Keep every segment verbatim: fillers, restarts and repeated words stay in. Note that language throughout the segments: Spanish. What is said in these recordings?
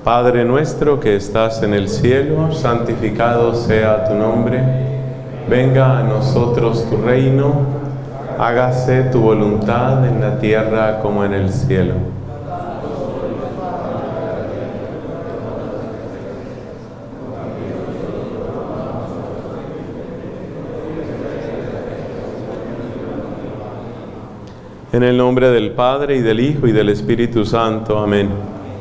Padre nuestro que estás en el cielo, santificado sea tu nombre. Venga a nosotros tu reino, hágase tu voluntad en la tierra como en el cielo. En el nombre del Padre, y del Hijo, y del Espíritu Santo. Amén.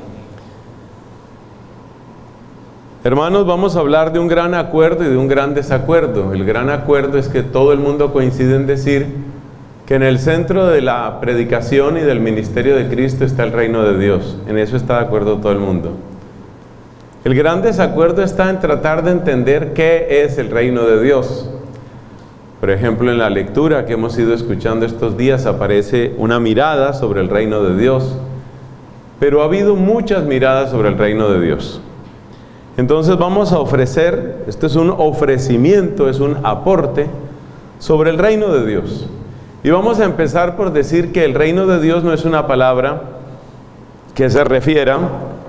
Hermanos, vamos a hablar de un gran acuerdo y de un gran desacuerdo. El gran acuerdo es que todo el mundo coincide en decir que en el centro de la predicación y del ministerio de Cristo está el reino de Dios. En eso está de acuerdo todo el mundo. El gran desacuerdo está en tratar de entender qué es el reino de Dios. Por ejemplo, en la lectura que hemos ido escuchando estos días aparece una mirada sobre el reino de Dios, pero ha habido muchas miradas sobre el reino de Dios. Entonces vamos a ofrecer, esto es un ofrecimiento, es un aporte sobre el reino de Dios. Y vamos a empezar por decir que el reino de Dios no es una palabra que se refiera,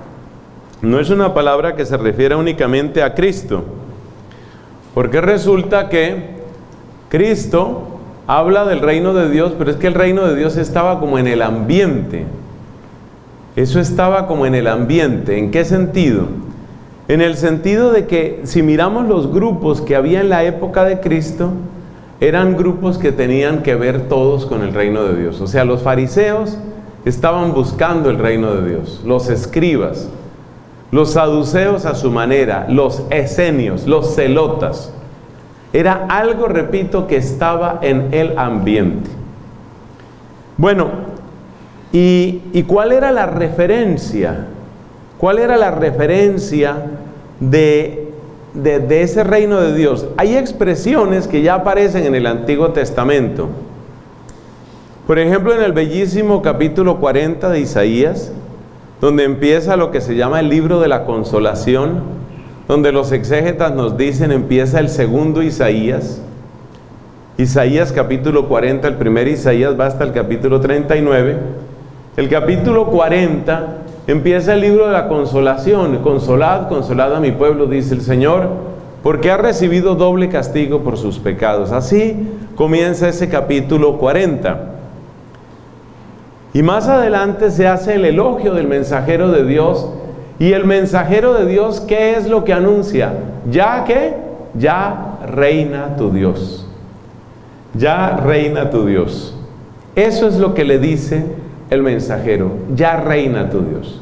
no es una palabra que se refiera únicamente a Cristo, porque resulta que Cristo habla del reino de Dios, pero es que el reino de Dios estaba como en el ambiente. Eso estaba como en el ambiente. ¿En qué sentido? En el sentido de que si miramos los grupos que había en la época de Cristo, eran grupos que tenían que ver todos con el reino de Dios. O sea, los fariseos estaban buscando el reino de Dios, los escribas, los saduceos a su manera, los esenios, los celotas. Era algo, repito, que estaba en el ambiente. Bueno, ¿y, y cuál era la referencia? ¿Cuál era la referencia de, de, de ese reino de Dios? Hay expresiones que ya aparecen en el Antiguo Testamento. Por ejemplo, en el bellísimo capítulo cuarenta de Isaías, donde empieza lo que se llama el libro de la consolación, donde los exégetas nos dicen, empieza el segundo Isaías. Isaías capítulo cuarenta, el primer Isaías va hasta el capítulo treinta y nueve. El capítulo cuarenta empieza el libro de la consolación. Consolad, consolad a mi pueblo, dice el Señor, porque ha recibido doble castigo por sus pecados. Así comienza ese capítulo cuarenta. Y más adelante se hace el elogio del mensajero de Dios. Y el mensajero de Dios, ¿qué es lo que anuncia? Ya que, ya reina tu Dios. Ya reina tu Dios. Eso es lo que le dice el mensajero. Ya reina tu Dios.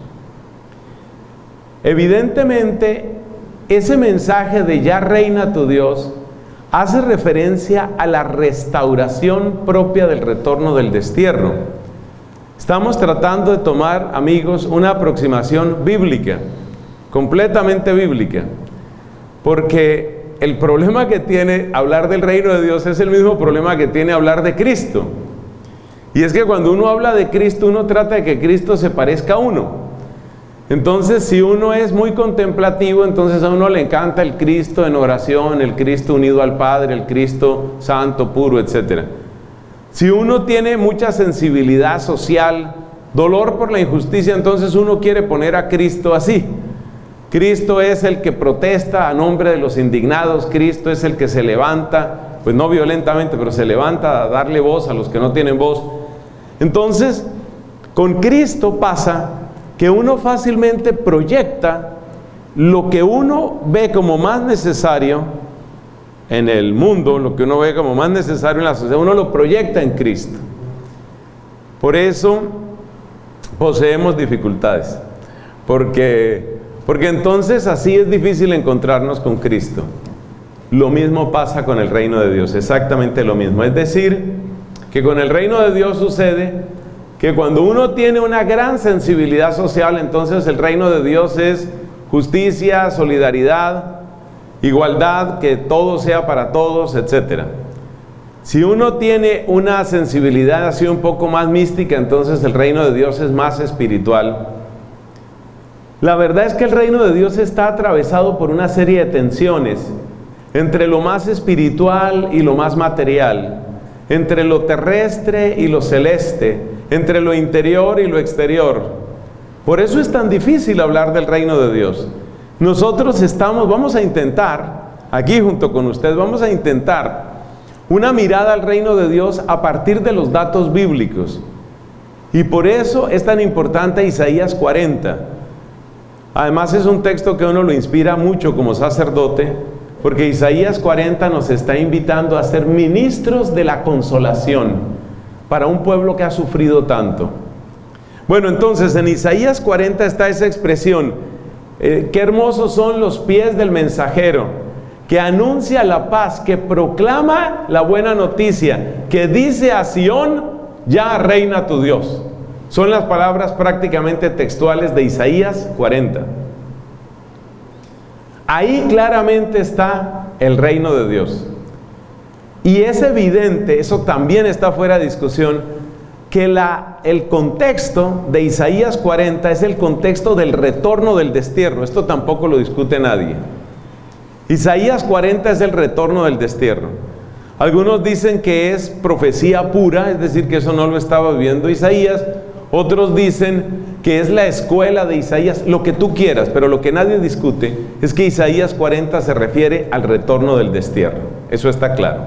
Evidentemente, ese mensaje de ya reina tu Dios hace referencia a la restauración propia del retorno del destierro. Estamos tratando de tomar, amigos, una aproximación bíblica, completamente bíblica, porque el problema que tiene hablar del reino de Dios es el mismo problema que tiene hablar de Cristo. Y es que cuando uno habla de Cristo, uno trata de que Cristo se parezca a uno. Entonces, si uno es muy contemplativo, entonces a uno le encanta el Cristo en oración, el Cristo unido al Padre, el Cristo santo, puro, etcétera. Si uno tiene mucha sensibilidad social, dolor por la injusticia, entonces uno quiere poner a Cristo así. Cristo es el que protesta a nombre de los indignados, Cristo es el que se levanta, pues no violentamente, pero se levanta a darle voz a los que no tienen voz. Entonces, con Cristo pasa que uno fácilmente proyecta lo que uno ve como más necesario en el mundo, lo que uno ve como más necesario en la sociedad, uno lo proyecta en Cristo. Por eso poseemos dificultades, porque, porque entonces así es difícil encontrarnos con Cristo. Lo mismo pasa con el reino de Dios, exactamente lo mismo. Es decir, que con el reino de Dios sucede que cuando uno tiene una gran sensibilidad social, entonces el reino de Dios es justicia, solidaridad, igualdad, que todo sea para todos, etcétera. Si uno tiene una sensibilidad así un poco más mística, entonces el reino de Dios es más espiritual. La verdad es que el reino de Dios está atravesado por una serie de tensiones entre lo más espiritual y lo más material, entre lo terrestre y lo celeste, entre lo interior y lo exterior. Por eso es tan difícil hablar del reino de Dios. Nosotros estamos, vamos a intentar, aquí junto con usted, vamos a intentar una mirada al reino de Dios a partir de los datos bíblicos. Y por eso es tan importante Isaías cuarenta. Además es un texto que uno lo inspira mucho como sacerdote, porque Isaías cuarenta nos está invitando a ser ministros de la consolación para un pueblo que ha sufrido tanto. Bueno, entonces en Isaías cuarenta está esa expresión, eh, qué hermosos son los pies del mensajero, que anuncia la paz, que proclama la buena noticia, que dice a Sión, ya reina tu Dios. Son las palabras prácticamente textuales de Isaías cuarenta. Ahí claramente está el reino de Dios. Y es evidente, eso también está fuera de discusión, que la, el contexto de Isaías cuarenta es el contexto del retorno del destierro. Esto tampoco lo discute nadie. Isaías cuarenta es el retorno del destierro. Algunos dicen que es profecía pura, es decir, que eso no lo estaba viviendo Isaías. Otros dicen que es la escuela de Isaías, lo que tú quieras, pero lo que nadie discute es que Isaías cuarenta se refiere al retorno del destierro. Eso está claro.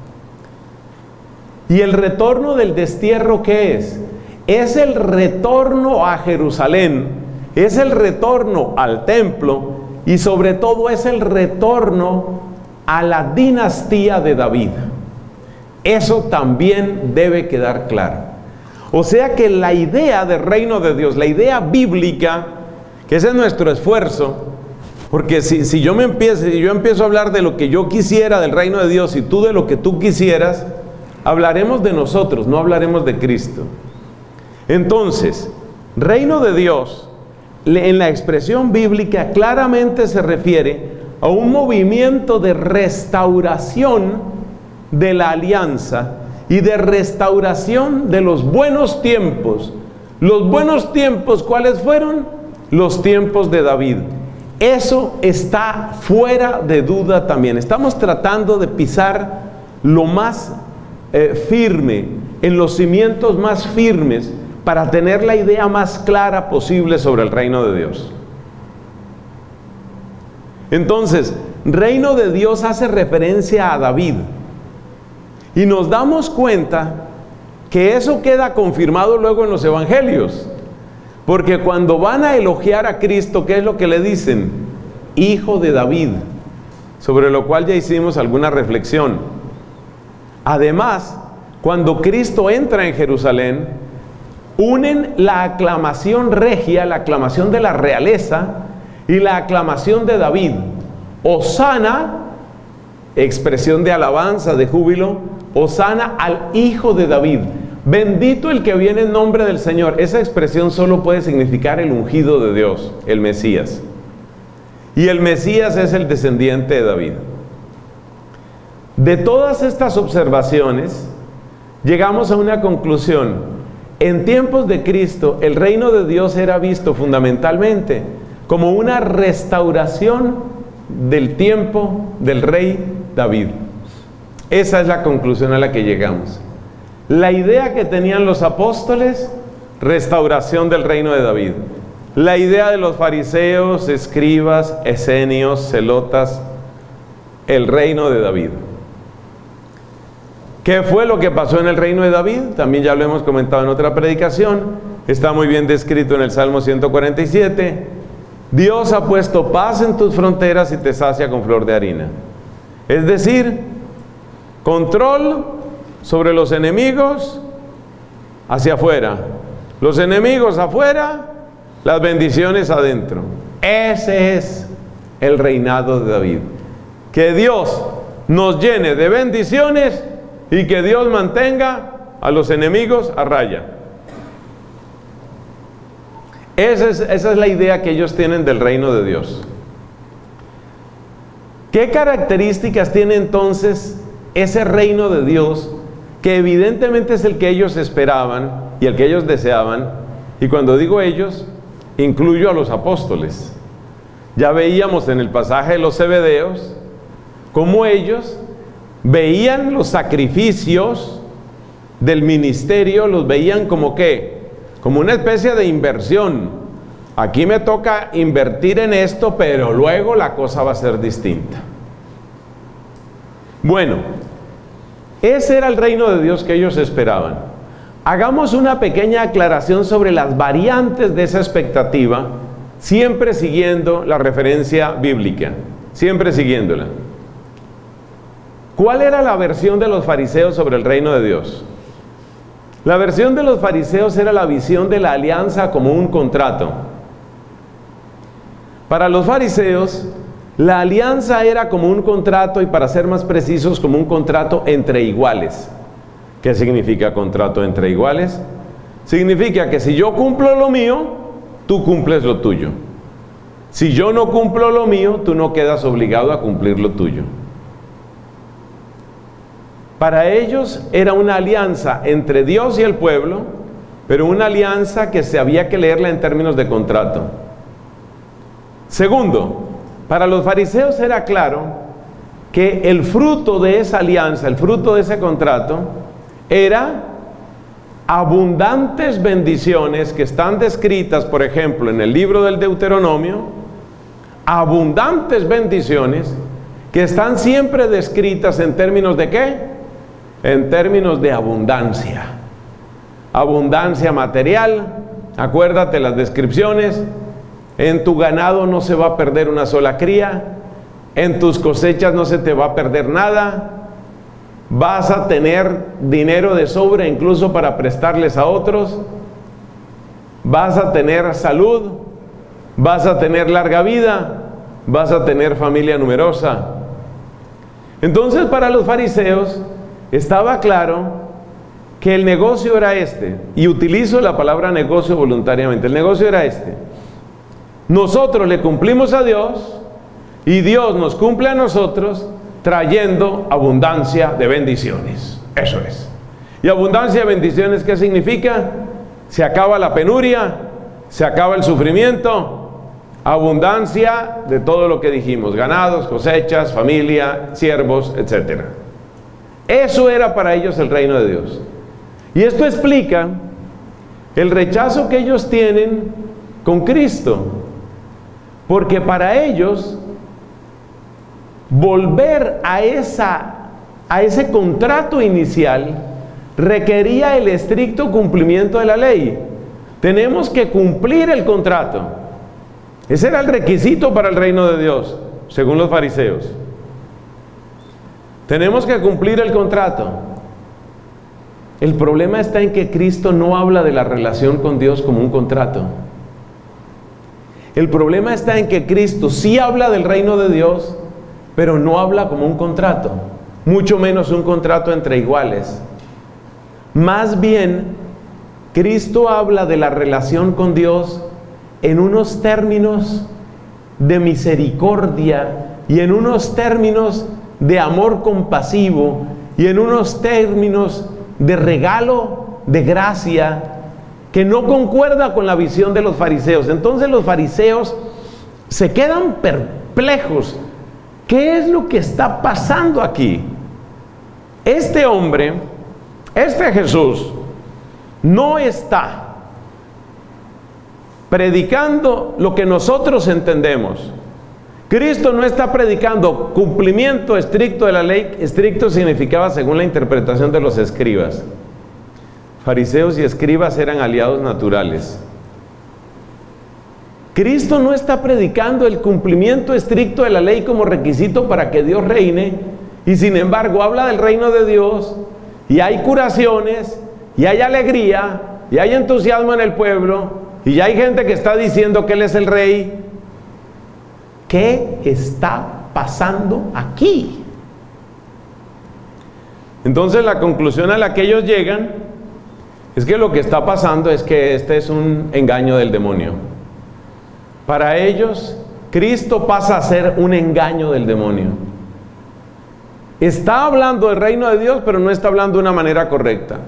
¿Y el retorno del destierro qué es? Es el retorno a Jerusalén, es el retorno al templo y sobre todo es el retorno a la dinastía de David. Eso también debe quedar claro. O sea que la idea del reino de Dios, la idea bíblica, que ese es nuestro esfuerzo, porque si, si yo me empiezo, si yo empiezo a hablar de lo que yo quisiera del reino de Dios y tú de lo que tú quisieras, hablaremos de nosotros, no hablaremos de Cristo. Entonces, reino de Dios, en la expresión bíblica claramente se refiere a un movimiento de restauración de la alianza y de restauración de los buenos tiempos. Los buenos tiempos, ¿cuáles fueron? Los tiempos de David. Eso está fuera de duda también. Estamos tratando de pisar lo más eh, firme, en los cimientos más firmes, para tener la idea más clara posible sobre el reino de Dios. Entonces, reino de Dios hace referencia a David. Y nos damos cuenta que eso queda confirmado luego en los evangelios. Porque cuando van a elogiar a Cristo, ¿qué es lo que le dicen? Hijo de David. Sobre lo cual ya hicimos alguna reflexión. Además, cuando Cristo entra en Jerusalén, unen la aclamación regia, la aclamación de la realeza y la aclamación de David. Hosana, expresión de alabanza, de júbilo. Hosana al Hijo de David. Bendito el que viene en nombre del Señor. Esa expresión solo puede significar el ungido de Dios, el Mesías. Y el Mesías es el descendiente de David. De todas estas observaciones, llegamos a una conclusión. En tiempos de Cristo, el reino de Dios era visto fundamentalmente como una restauración del tiempo del rey David. Esa es la conclusión a la que llegamos. La idea que tenían los apóstoles, restauración del reino de David. La idea de los fariseos, escribas, esenios, celotas, el reino de David. ¿Qué fue lo que pasó en el reino de David? También ya lo hemos comentado en otra predicación. Está muy bien descrito en el Salmo ciento cuarenta y siete. Dios ha puesto paz en tus fronteras y te sacia con flor de harina. Es decir, control sobre los enemigos hacia afuera. Los enemigos afuera, las bendiciones adentro. Ese es el reinado de David. Que Dios nos llene de bendiciones y que Dios mantenga a los enemigos a raya. Esa es, esa es la idea que ellos tienen del reino de Dios. ¿Qué características tiene entonces ese reino de Dios, que evidentemente es el que ellos esperaban y el que ellos deseaban? Y cuando digo ellos, incluyo a los apóstoles. Ya veíamos en el pasaje de los Zebedeos cómo ellos veían los sacrificios del ministerio, los veían como ¿qué? Como una especie de inversión, aquí me toca invertir en esto, pero luego la cosa va a ser distinta. Bueno, ese era el reino de Dios que ellos esperaban. Hagamos una pequeña aclaración sobre las variantes de esa expectativa, siempre siguiendo la referencia bíblica, siempre siguiéndola. ¿Cuál era la versión de los fariseos sobre el reino de Dios? La versión de los fariseos era la visión de la alianza como un contrato. Para los fariseos, la alianza era como un contrato, y para ser más precisos, como un contrato entre iguales. ¿Qué significa contrato entre iguales? Significa que si yo cumplo lo mío, tú cumples lo tuyo. Si yo no cumplo lo mío, tú no quedas obligado a cumplir lo tuyo. Para ellos era una alianza entre Dios y el pueblo, pero una alianza que se había que leerla en términos de contrato. Segundo, para los fariseos era claro que el fruto de esa alianza, el fruto de ese contrato, era abundantes bendiciones que están descritas, por ejemplo, en el libro del Deuteronomio, abundantes bendiciones que están siempre descritas en términos de ¿qué? En términos de abundancia. Abundancia material, acuérdate las descripciones: en tu ganado no se va a perder una sola cría, en tus cosechas no se te va a perder nada, vas a tener dinero de sobra incluso para prestarles a otros, vas a tener salud, vas a tener larga vida, vas a tener familia numerosa. Entonces, para los fariseos estaba claro que el negocio era este, y utilizo la palabra negocio voluntariamente. El negocio era este: nosotros le cumplimos a Dios y Dios nos cumple a nosotros, trayendo abundancia de bendiciones. Eso es. ¿Y abundancia de bendiciones qué significa? Se acaba la penuria, se acaba el sufrimiento, abundancia de todo lo que dijimos: ganados, cosechas, familia, siervos, etcétera. Eso era para ellos el reino de Dios. Y esto explica el rechazo que ellos tienen con Cristo, porque para ellos volver a, esa, a ese contrato inicial requería el estricto cumplimiento de la ley. Tenemos que cumplir el contrato. Ese era el requisito para el reino de Dios, según los fariseos. Tenemos que cumplir el contrato. El problema está en que Cristo no habla de la relación con Dios como un contrato. El problema está en que Cristo sí habla del reino de Dios, pero no habla como un contrato, mucho menos un contrato entre iguales. Más bien, Cristo habla de la relación con Dios en unos términos de misericordia y en unos términos de amor compasivo y en unos términos de regalo, de gracia, que no concuerda con la visión de los fariseos. Entonces los fariseos se quedan perplejos. ¿Qué es lo que está pasando aquí? Este hombre, este Jesús, no está predicando lo que nosotros entendemos. Cristo no está predicando cumplimiento estricto de la ley. Estricto significaba según la interpretación de los escribas. Fariseos y escribas eran aliados naturales. Cristo no está predicando el cumplimiento estricto de la ley como requisito para que Dios reine, y sin embargo habla del reino de Dios, y hay curaciones, y hay alegría, y hay entusiasmo en el pueblo, y ya hay gente que está diciendo que Él es el rey. ¿Qué está pasando aquí? Entonces la conclusión a la que ellos llegan es que lo que está pasando es que este es un engaño del demonio. Para ellos, Cristo pasa a ser un engaño del demonio. Está hablando del reino de Dios, pero no está hablando de una manera correcta.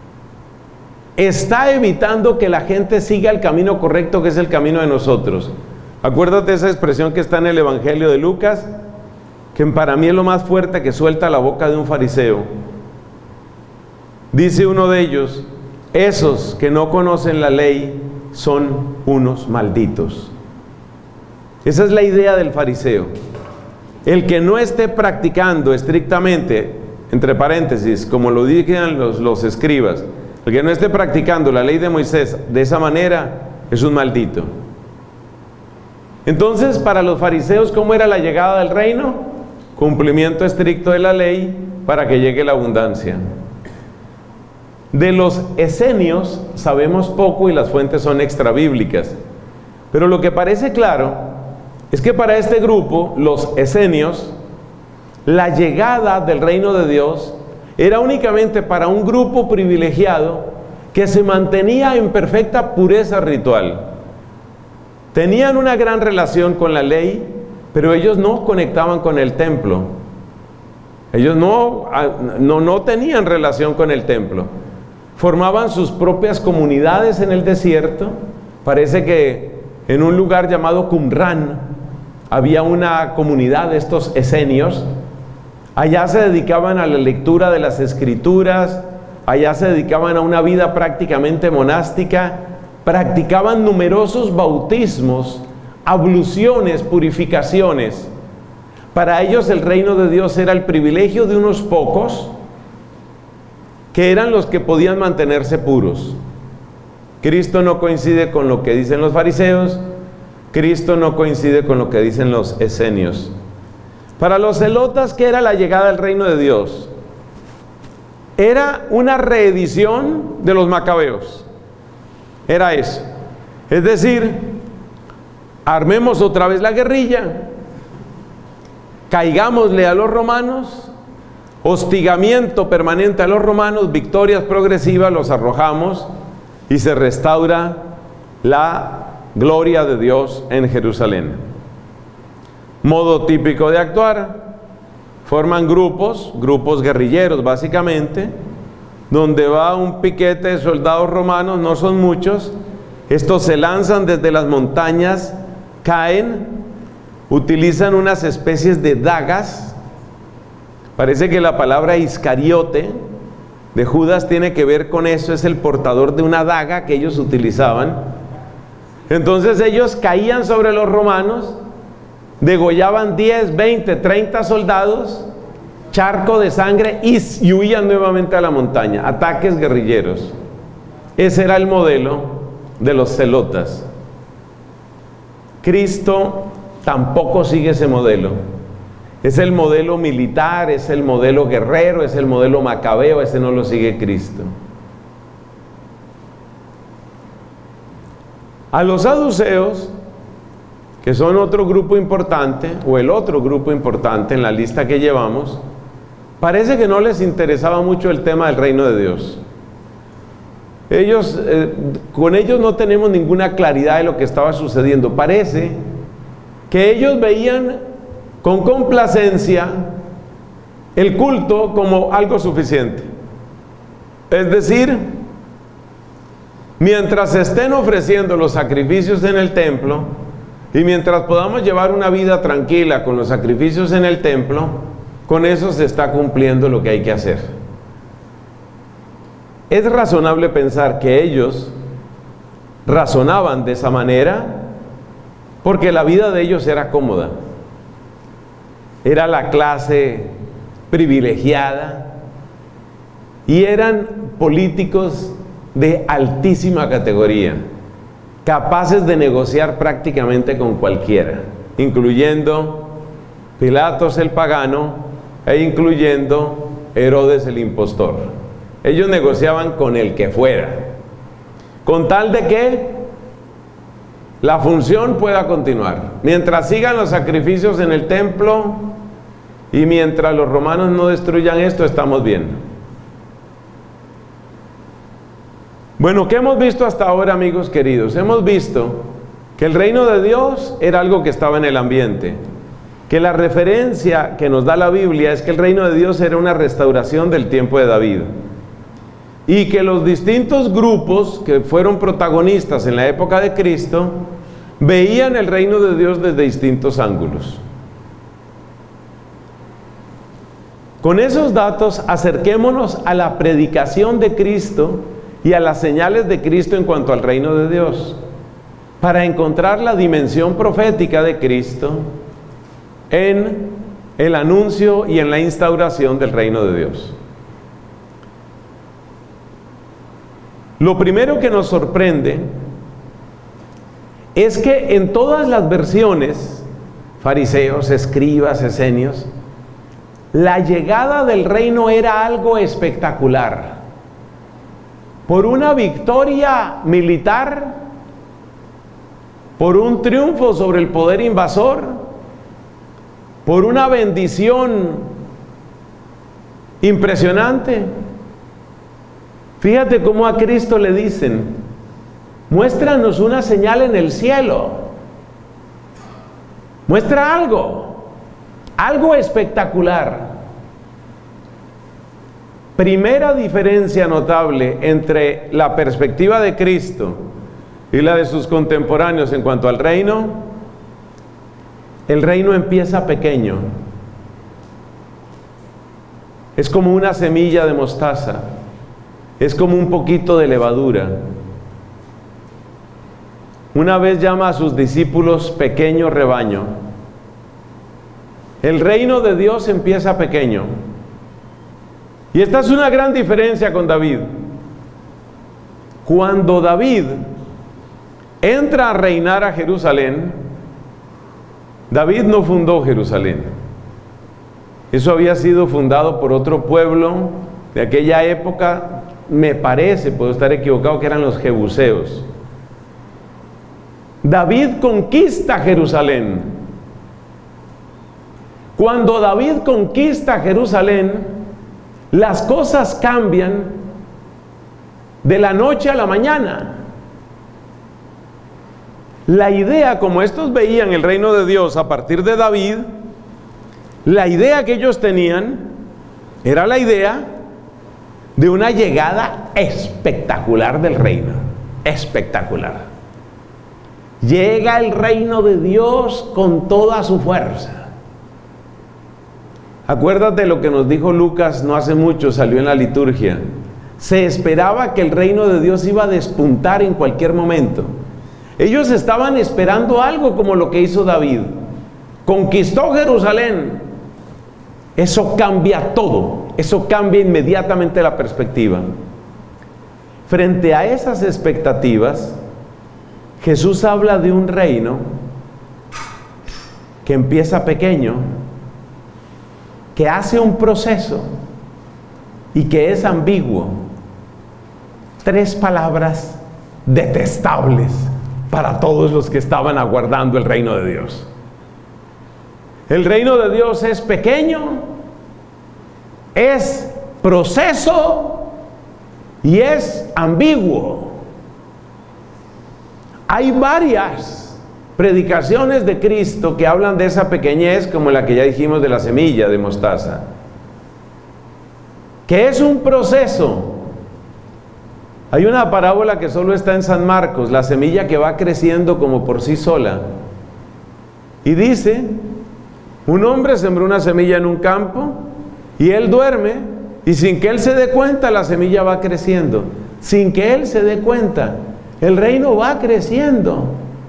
Está evitando que la gente siga el camino correcto, que es el camino de nosotros. Acuérdate esa expresión que está en el Evangelio de Lucas, que para mí es lo más fuerte que suelta la boca de un fariseo. Dice uno de ellos: esos que no conocen la ley son unos malditos. Esa es la idea del fariseo. El que no esté practicando estrictamente, entre paréntesis, como lo digan los, los escribas, el que no esté practicando la ley de Moisés de esa manera, es un maldito. Entonces, para los fariseos, ¿cómo era la llegada del reino? Cumplimiento estricto de la ley para que llegue la abundancia. De los esenios sabemos poco y las fuentes son extrabíblicas. Pero lo que parece claro es que para este grupo, los esenios, la llegada del reino de Dios era únicamente para un grupo privilegiado que se mantenía en perfecta pureza ritual. Tenían una gran relación con la ley, pero ellos no conectaban con el templo. Ellos no, no, no tenían relación con el templo. Formaban sus propias comunidades en el desierto. Parece que en un lugar llamado Qumran había una comunidad de estos esenios. Allá se dedicaban a la lectura de las escrituras, allá se dedicaban a una vida prácticamente monástica, practicaban numerosos bautismos, abluciones, purificaciones. Para ellos el reino de Dios era el privilegio de unos pocos, que eran los que podían mantenerse puros. Cristo no coincide con lo que dicen los fariseos, Cristo no coincide con lo que dicen los esenios. Para los celotas, ¿qué era la llegada del reino de Dios? Era una reedición de los macabeos. Era eso. Es decir, armemos otra vez la guerrilla, caigámosle a los romanos, hostigamiento permanente a los romanos, victorias progresivas, los arrojamos y se restaura la gloria de Dios en Jerusalén. Modo típico de actuar: forman grupos, grupos guerrilleros básicamente, donde va un piquete de soldados romanos, no son muchos. Estos se lanzan desde las montañas, caen, utilizan unas especies de dagas. Parece que la palabra Iscariote de Judas tiene que ver con eso, es el portador de una daga que ellos utilizaban. Entonces ellos caían sobre los romanos, degollaban diez, veinte, treinta soldados, charco de sangre, y, y huían nuevamente a la montaña. Ataques guerrilleros. Ese era el modelo de los celotas. Cristo tampoco sigue ese modelo. Es el modelo militar, es el modelo guerrero, es el modelo macabeo. Ese no lo sigue Cristo. A los saduceos, que son otro grupo importante, o el otro grupo importante en la lista que llevamos, parece que no les interesaba mucho el tema del reino de Dios. Ellos, eh, con ellos no tenemos ninguna claridad de lo que estaba sucediendo. Parece que ellos veían con complacencia el culto como algo suficiente. Es decir, mientras se estén ofreciendo los sacrificios en el templo, y mientras podamos llevar una vida tranquila con los sacrificios en el templo, con eso se está cumpliendo lo que hay que hacer. Es razonable pensar que ellos razonaban de esa manera porque la vida de ellos era cómoda. Era la clase privilegiada y eran políticos de altísima categoría, capaces de negociar prácticamente con cualquiera, incluyendo Pilatos el pagano e incluyendo Herodes el impostor. Ellos negociaban con el que fuera, con tal de que la función pueda continuar. Mientras sigan los sacrificios en el templo y mientras los romanos no destruyan esto, estamos bien. Bueno, ¿qué hemos visto hasta ahora, amigos queridos? Hemos visto que el reino de Dios era algo que estaba en el ambiente, que la referencia que nos da la Biblia es que el reino de Dios era una restauración del tiempo de David, y que los distintos grupos que fueron protagonistas en la época de Cristo veían el reino de Dios desde distintos ángulos. Con esos datos, acerquémonos a la predicación de Cristo y a las señales de Cristo en cuanto al reino de Dios, para encontrar la dimensión profética de Cristo en el anuncio y en la instauración del reino de Dios. Lo primero que nos sorprende es que en todas las versiones, fariseos, escribas, esenios, la llegada del reino era algo espectacular. Por una victoria militar, por un triunfo sobre el poder invasor, por una bendición impresionante. Fíjate cómo a Cristo le dicen: muéstranos una señal en el cielo, muestra algo, algo espectacular. Primera diferencia notable entre la perspectiva de Cristo y la de sus contemporáneos en cuanto al reino: el reino empieza pequeño, es como una semilla de mostaza, es como un poquito de levadura. Una vez llama a sus discípulos pequeño rebaño. El reino de Dios empieza pequeño. Y esta es una gran diferencia con David. Cuando David entra a reinar a Jerusalén, David no fundó Jerusalén. Eso había sido fundado por otro pueblo de aquella época, me parece, puedo estar equivocado, que eran los jebuseos. David conquista Jerusalén. Cuando David conquista Jerusalén, las cosas cambian de la noche a la mañana. La idea, como estos veían el reino de Dios a partir de David, la idea que ellos tenían era la idea de una llegada espectacular del reino. Espectacular. Llega el reino de Dios con toda su fuerza. Acuérdate lo que nos dijo Lucas no hace mucho, salió en la liturgia. Se esperaba que el reino de Dios iba a despuntar en cualquier momento. Ellos estaban esperando algo como lo que hizo David. Conquistó Jerusalén. Eso cambia todo. Eso cambia inmediatamente la perspectiva. Frente a esas expectativas, Jesús habla de un reino que empieza pequeño, que hace un proceso y que es ambiguo. Tres palabras detestables para todos los que estaban aguardando el reino de Dios. El reino de Dios es pequeño, es proceso y es ambiguo. Hay varias predicaciones de Cristo que hablan de esa pequeñez, como la que ya dijimos de la semilla de mostaza, que es un proceso. Hay una parábola que solo está en San Marcos, la semilla que va creciendo como por sí sola, y dice: un hombre sembró una semilla en un campo y él duerme, y sin que él se dé cuenta la semilla va creciendo. Sin que él se dé cuenta, el reino va creciendo.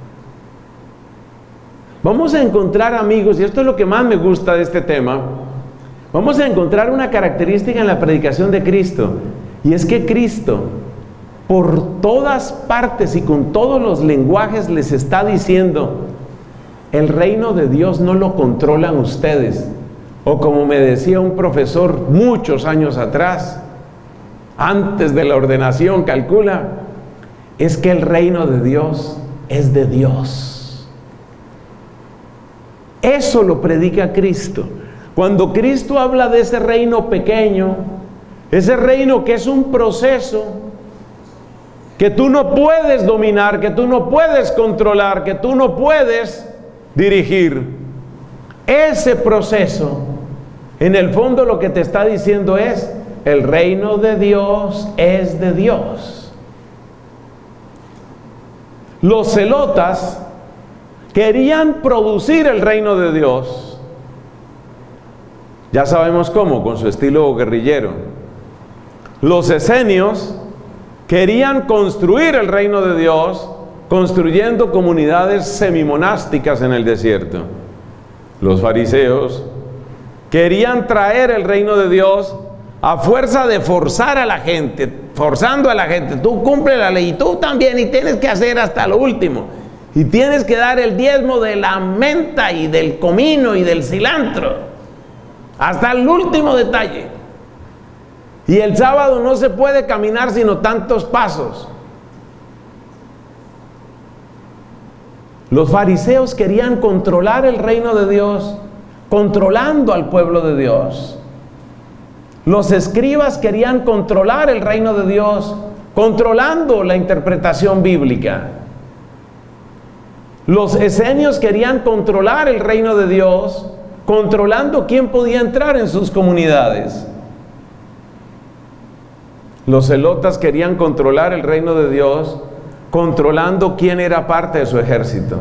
Vamos a encontrar, amigos, y esto es lo que más me gusta de este tema, vamos a encontrar una característica en la predicación de Cristo, y es que Cristo, por todas partes y con todos los lenguajes, les está diciendo: el reino de Dios no lo controlan ustedes. O como me decía un profesor muchos años atrás, antes de la ordenación, calcula, es que el reino de Dios es de Dios. Eso lo predica Cristo. Cuando Cristo habla de ese reino pequeño, ese reino que es un proceso, que tú no puedes dominar, que tú no puedes controlar, que tú no puedes dirigir, ese proceso, en el fondo lo que te está diciendo es: el reino de Dios es de Dios. Los celotas querían producir el reino de Dios. Ya sabemos cómo, con su estilo guerrillero. Los esenios querían construir el reino de Dios, construyendo comunidades semimonásticas en el desierto. Los fariseos querían traer el reino de Dios a fuerza de forzar a la gente, forzando a la gente. Tú cumple la ley y tú también, y tienes que hacer hasta lo último. Y tienes que dar el diezmo de la menta y del comino y del cilantro, hasta el último detalle. Y el sábado no se puede caminar sino tantos pasos. Los fariseos querían controlar el reino de Dios, controlando al pueblo de Dios. Los escribas querían controlar el reino de Dios, controlando la interpretación bíblica. Los esenios querían controlar el reino de Dios, controlando quién podía entrar en sus comunidades. Los celotas querían controlar el reino de Dios, controlando quién era parte de su ejército.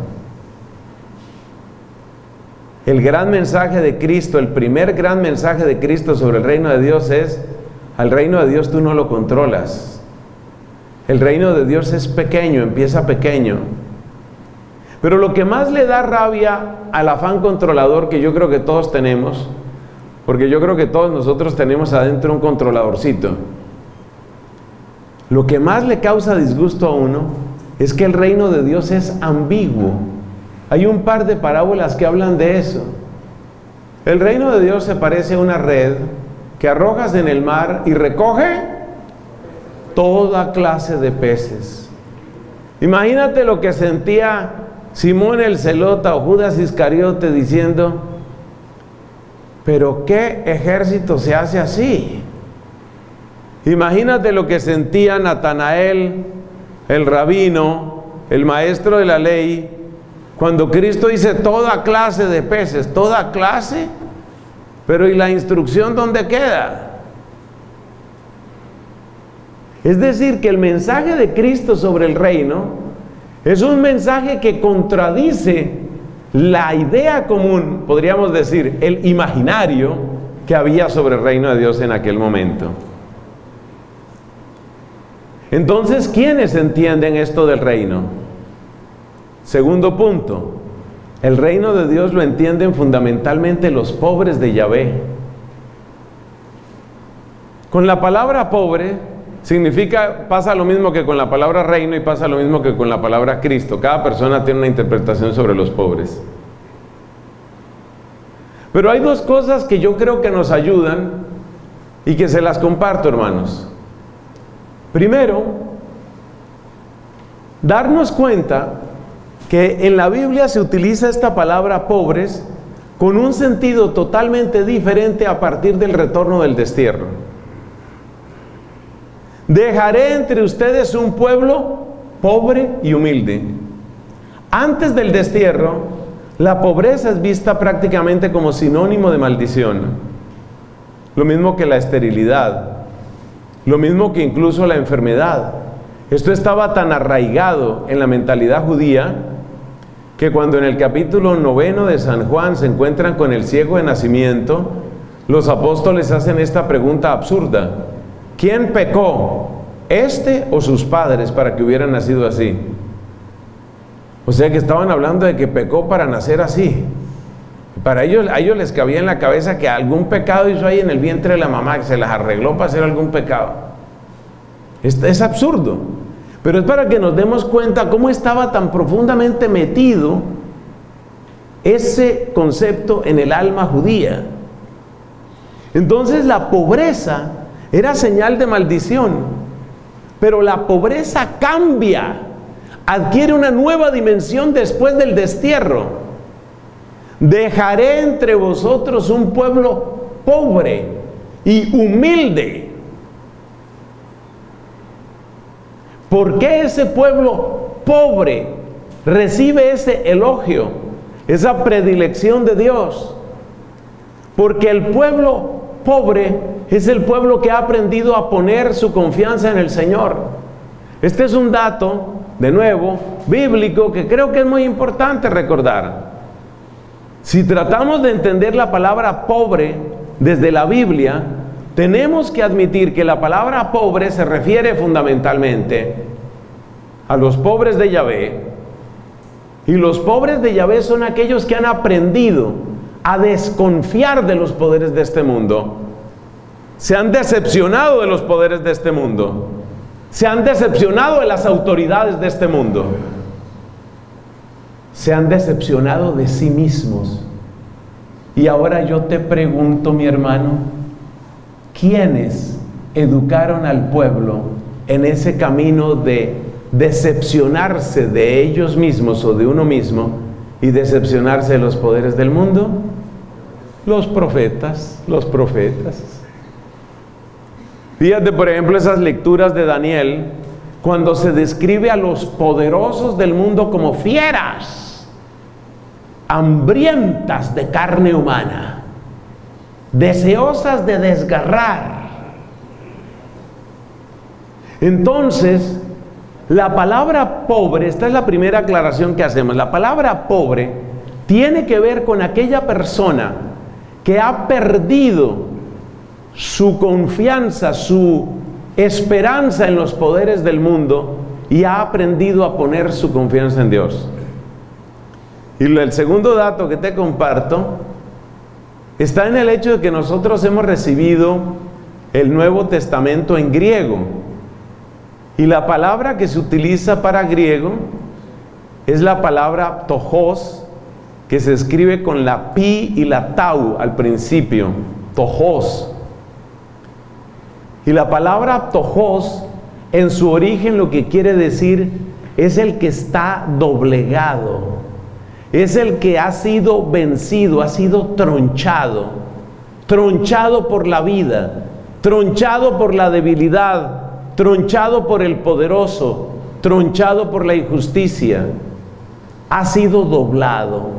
El gran mensaje de Cristo, el primer gran mensaje de Cristo sobre el reino de Dios es: al reino de Dios tú no lo controlas. El reino de Dios es pequeño, empieza pequeño. Pero lo que más le da rabia al afán controlador, que yo creo que todos tenemos, porque yo creo que todos nosotros tenemos adentro un controladorcito, lo que más le causa disgusto a uno es que el reino de Dios es ambiguo. Hay un par de parábolas que hablan de eso. El reino de Dios se parece a una red que arrojas en el mar y recoge toda clase de peces. Imagínate lo que sentía Simón el Zelota o Judas Iscariote diciendo: pero ¿qué ejército se hace así? Imagínate lo que sentía Natanael, el rabino, el maestro de la ley, cuando Cristo dice toda clase de peces. ¿Toda clase? Pero ¿y la instrucción dónde queda? Es decir, que el mensaje de Cristo sobre el reino es un mensaje que contradice la idea común, podríamos decir, el imaginario que había sobre el reino de Dios en aquel momento. Entonces, ¿quiénes entienden esto del reino? Segundo punto, el reino de Dios lo entienden fundamentalmente los pobres de Yahvé. Con la palabra pobre significa, pasa lo mismo que con la palabra reino y pasa lo mismo que con la palabra Cristo. Cada persona tiene una interpretación sobre los pobres. Pero hay dos cosas que yo creo que nos ayudan y que se las comparto, hermanos. Primero, darnos cuenta que en la Biblia se utiliza esta palabra pobres con un sentido totalmente diferente a partir del retorno del destierro. Dejaré entre ustedes un pueblo pobre y humilde. Antes del destierro, la pobreza es vista prácticamente como sinónimo de maldición. Lo mismo que la esterilidad. Lo mismo que incluso la enfermedad. Esto estaba tan arraigado en la mentalidad judía que cuando en el capítulo noveno de San Juan se encuentran con el ciego de nacimiento, los apóstoles hacen esta pregunta absurda: ¿quién pecó, este o sus padres, para que hubieran nacido así? O sea que estaban hablando de que pecó para nacer así. Para ellos, a ellos les cabía en la cabeza que algún pecado hizo ahí en el vientre de la mamá, que se las arregló para hacer algún pecado. Es, es absurdo, pero es para que nos demos cuenta cómo estaba tan profundamente metido ese concepto en el alma judía. Entonces la pobreza era señal de maldición, pero la pobreza cambia, adquiere una nueva dimensión después del destierro. Dejaré entre vosotros un pueblo pobre y humilde. ¿Por qué ese pueblo pobre recibe ese elogio, esa predilección de Dios? Porque el pueblo pobre es el pueblo que ha aprendido a poner su confianza en el Señor. Este es un dato, de nuevo, bíblico, que creo que es muy importante recordar. Si tratamos de entender la palabra pobre desde la Biblia, tenemos que admitir que la palabra pobre se refiere fundamentalmente a los pobres de Yahvé, y los pobres de Yahvé son aquellos que han aprendido a desconfiar de los poderes de este mundo, se han decepcionado de los poderes de este mundo, se han decepcionado de las autoridades de este mundo, se han decepcionado de sí mismos. Y ahora yo te pregunto, mi hermano, ¿quiénes educaron al pueblo en ese camino de decepcionarse de ellos mismos o de uno mismo y decepcionarse de los poderes del mundo? Los profetas, los profetas. Fíjate, por ejemplo, esas lecturas de Daniel, cuando se describe a los poderosos del mundo como fieras, hambrientas de carne humana, deseosas de desgarrar. Entonces, la palabra pobre, esta es la primera aclaración que hacemos, la palabra pobre tiene que ver con aquella persona que ha perdido su confianza, su esperanza en los poderes del mundo y ha aprendido a poner su confianza en Dios. Y el segundo dato que te comparto está en el hecho de que nosotros hemos recibido el Nuevo Testamento en griego. Y la palabra que se utiliza para griego es la palabra tojos, que se escribe con la pi y la tau al principio, tojos. Y la palabra tojos, en su origen lo que quiere decir es el que está doblegado, es el que ha sido vencido, ha sido tronchado, tronchado por la vida, tronchado por la debilidad, tronchado por el poderoso, tronchado por la injusticia, ha sido doblado.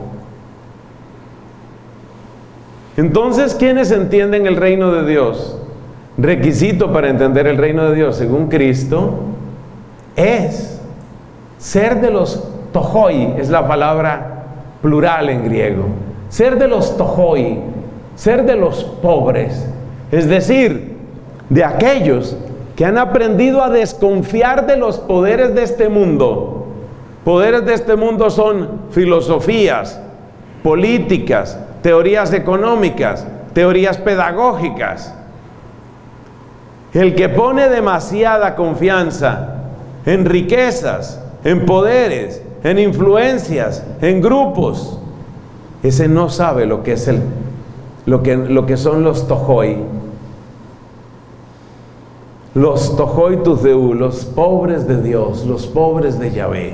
Entonces, ¿quiénes entienden el reino de Dios? Requisito para entender el reino de Dios según Cristo es ser de los tojoi, es la palabra plural en griego, ser de los tojoi, ser de los pobres, es decir, de aquellos que han aprendido a desconfiar de los poderes de este mundo. Poderes de este mundo son filosofías, políticas, teorías económicas, teorías pedagógicas. El que pone demasiada confianza en riquezas, en poderes, en influencias, en grupos, ese no sabe lo que es el, lo que, lo que son los tojoi. Los tojoi tuzeu, los pobres de Dios, los pobres de Yahvé.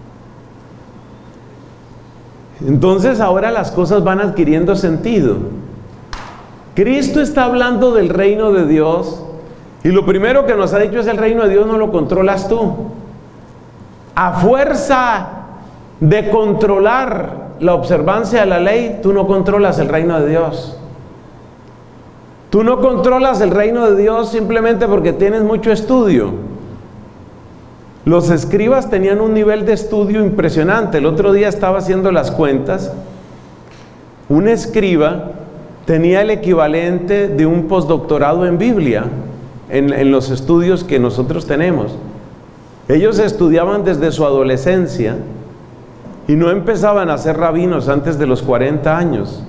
Entonces ahora las cosas van adquiriendo sentido. Cristo está hablando del reino de Dios y lo primero que nos ha dicho es: el reino de Dios no lo controlas tú. A fuerza de controlar la observancia de la ley, tú no controlas el reino de Dios. Tú no controlas el reino de Dios simplemente porque tienes mucho estudio. Los escribas tenían un nivel de estudio impresionante. El otro día estaba haciendo las cuentas. Un escriba tenía el equivalente de un postdoctorado en Biblia en, en los estudios que nosotros tenemos. Ellos estudiaban desde su adolescencia y no empezaban a ser rabinos antes de los cuarenta años.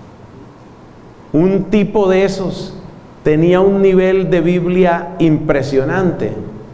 Un tipo de esos tenía un nivel de Biblia impresionante,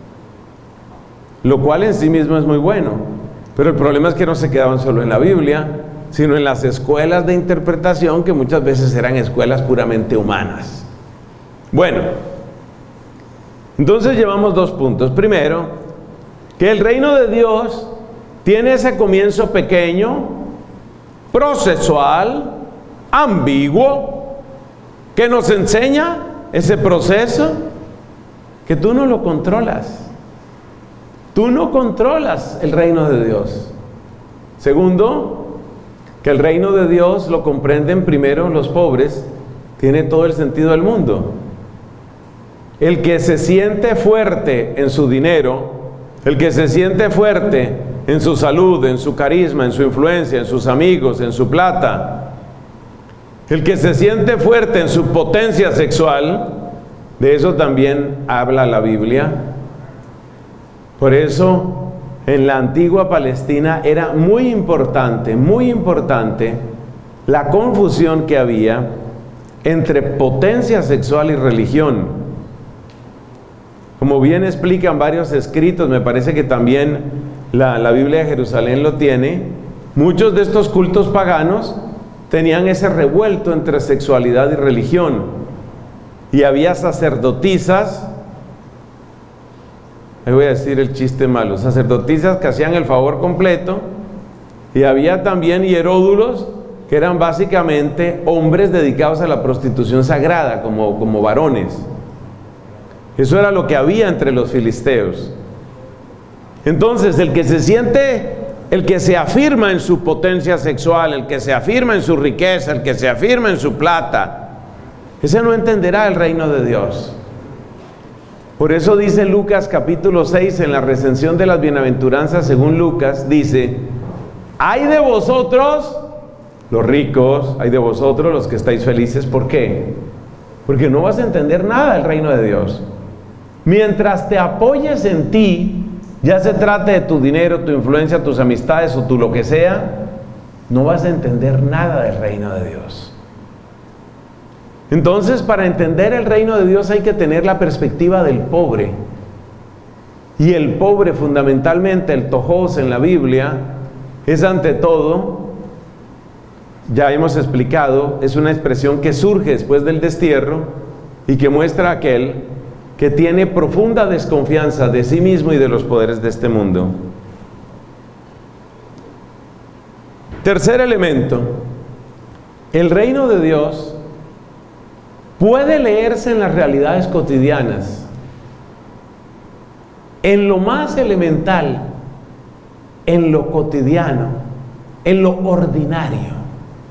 lo cual en sí mismo es muy bueno, pero el problema es que no se quedaban solo en la Biblia, sino en las escuelas de interpretación, que muchas veces eran escuelas puramente humanas. Bueno, entonces llevamos dos puntos. Primero, que el reino de Dios tiene ese comienzo pequeño, procesual, ambiguo, que nos enseña ese proceso que tú no lo controlas. Tú no controlas el reino de Dios. Segundo, que el reino de Dios lo comprenden primero los pobres, tiene todo el sentido del mundo. El que se siente fuerte en su dinero, el que se siente fuerte en su salud, en su carisma, en su influencia, en sus amigos, en su plata, el que se siente fuerte en su potencia sexual, De eso también habla la Biblia. Por eso, en la antigua Palestina era muy importante, muy importante la confusión que había entre potencia sexual y religión. Como bien explican varios escritos, me parece que también la, la Biblia de Jerusalén lo tiene, muchos de estos cultos paganos tenían ese revuelto entre sexualidad y religión. Y había sacerdotisas, me voy a decir el chiste malo, sacerdotisas que hacían el favor completo, y había también hieródulos que eran básicamente hombres dedicados a la prostitución sagrada, como, como varones. Eso era lo que había entre los filisteos. Entonces, el que se siente, el que se afirma en su potencia sexual, el que se afirma en su riqueza, el que se afirma en su plata, ese no entenderá el reino de Dios. Por eso dice Lucas capítulo seis, en la recensión de las bienaventuranzas según Lucas, dice: ¡ay de vosotros, los ricos, hay de vosotros los que estáis felices! ¿Por qué? Porque no vas a entender nada del reino de Dios. Mientras te apoyes en ti, ya se trate de tu dinero, tu influencia, tus amistades o tu lo que sea, no vas a entender nada del reino de Dios. Entonces, para entender el reino de Dios hay que tener la perspectiva del pobre. Y el pobre, fundamentalmente, el tojos en la Biblia, es ante todo, ya hemos explicado, es una expresión que surge después del destierro y que muestra a aquel que tiene profunda desconfianza de sí mismo y de los poderes de este mundo. Tercer elemento, el reino de Dios puede leerse en las realidades cotidianas, en lo más elemental, en lo cotidiano, en lo ordinario.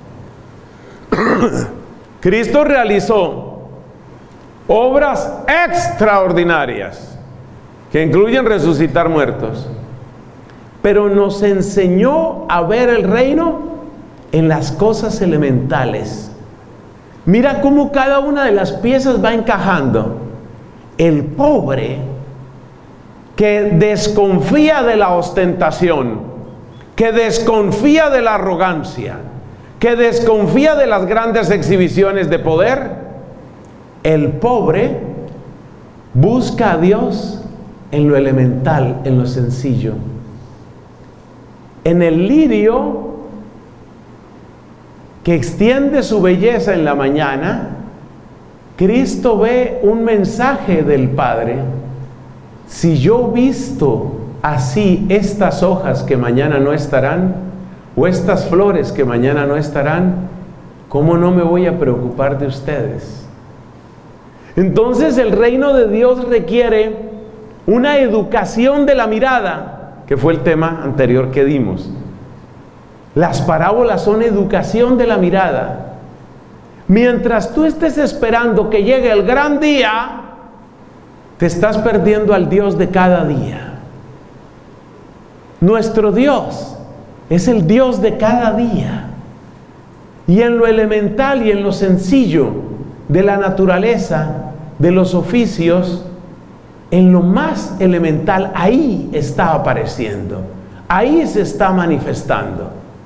Cristo realizó obras extraordinarias que incluyen resucitar muertos, pero nos enseñó a ver el reino en las cosas elementales. Mira cómo cada una de las piezas va encajando. El pobre que desconfía de la ostentación, que desconfía de la arrogancia, que desconfía de las grandes exhibiciones de poder, el pobre busca a Dios en lo elemental, en lo sencillo. En el lirio que extiende su belleza en la mañana, Cristo ve un mensaje del Padre: si yo visto así estas hojas que mañana no estarán, o estas flores que mañana no estarán, ¿cómo no me voy a preocupar de ustedes? Entonces el reino de Dios requiere una educación de la mirada, que fue el tema anterior que dimos. Las parábolas son educación de la mirada. Mientras tú estés esperando que llegue el gran día, te estás perdiendo al Dios de cada día. Nuestro Dios es el Dios de cada día. Y en lo elemental y en lo sencillo de la naturaleza, de los oficios, en lo más elemental, ahí está apareciendo, ahí se está manifestando.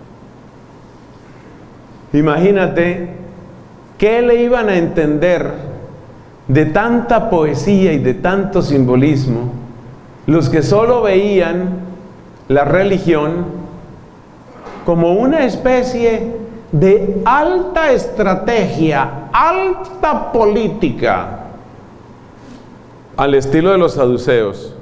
Imagínate qué le iban a entender de tanta poesía y de tanto simbolismo los que solo veían la religión como una especie de alta estrategia, alta política, al estilo de los saduceos.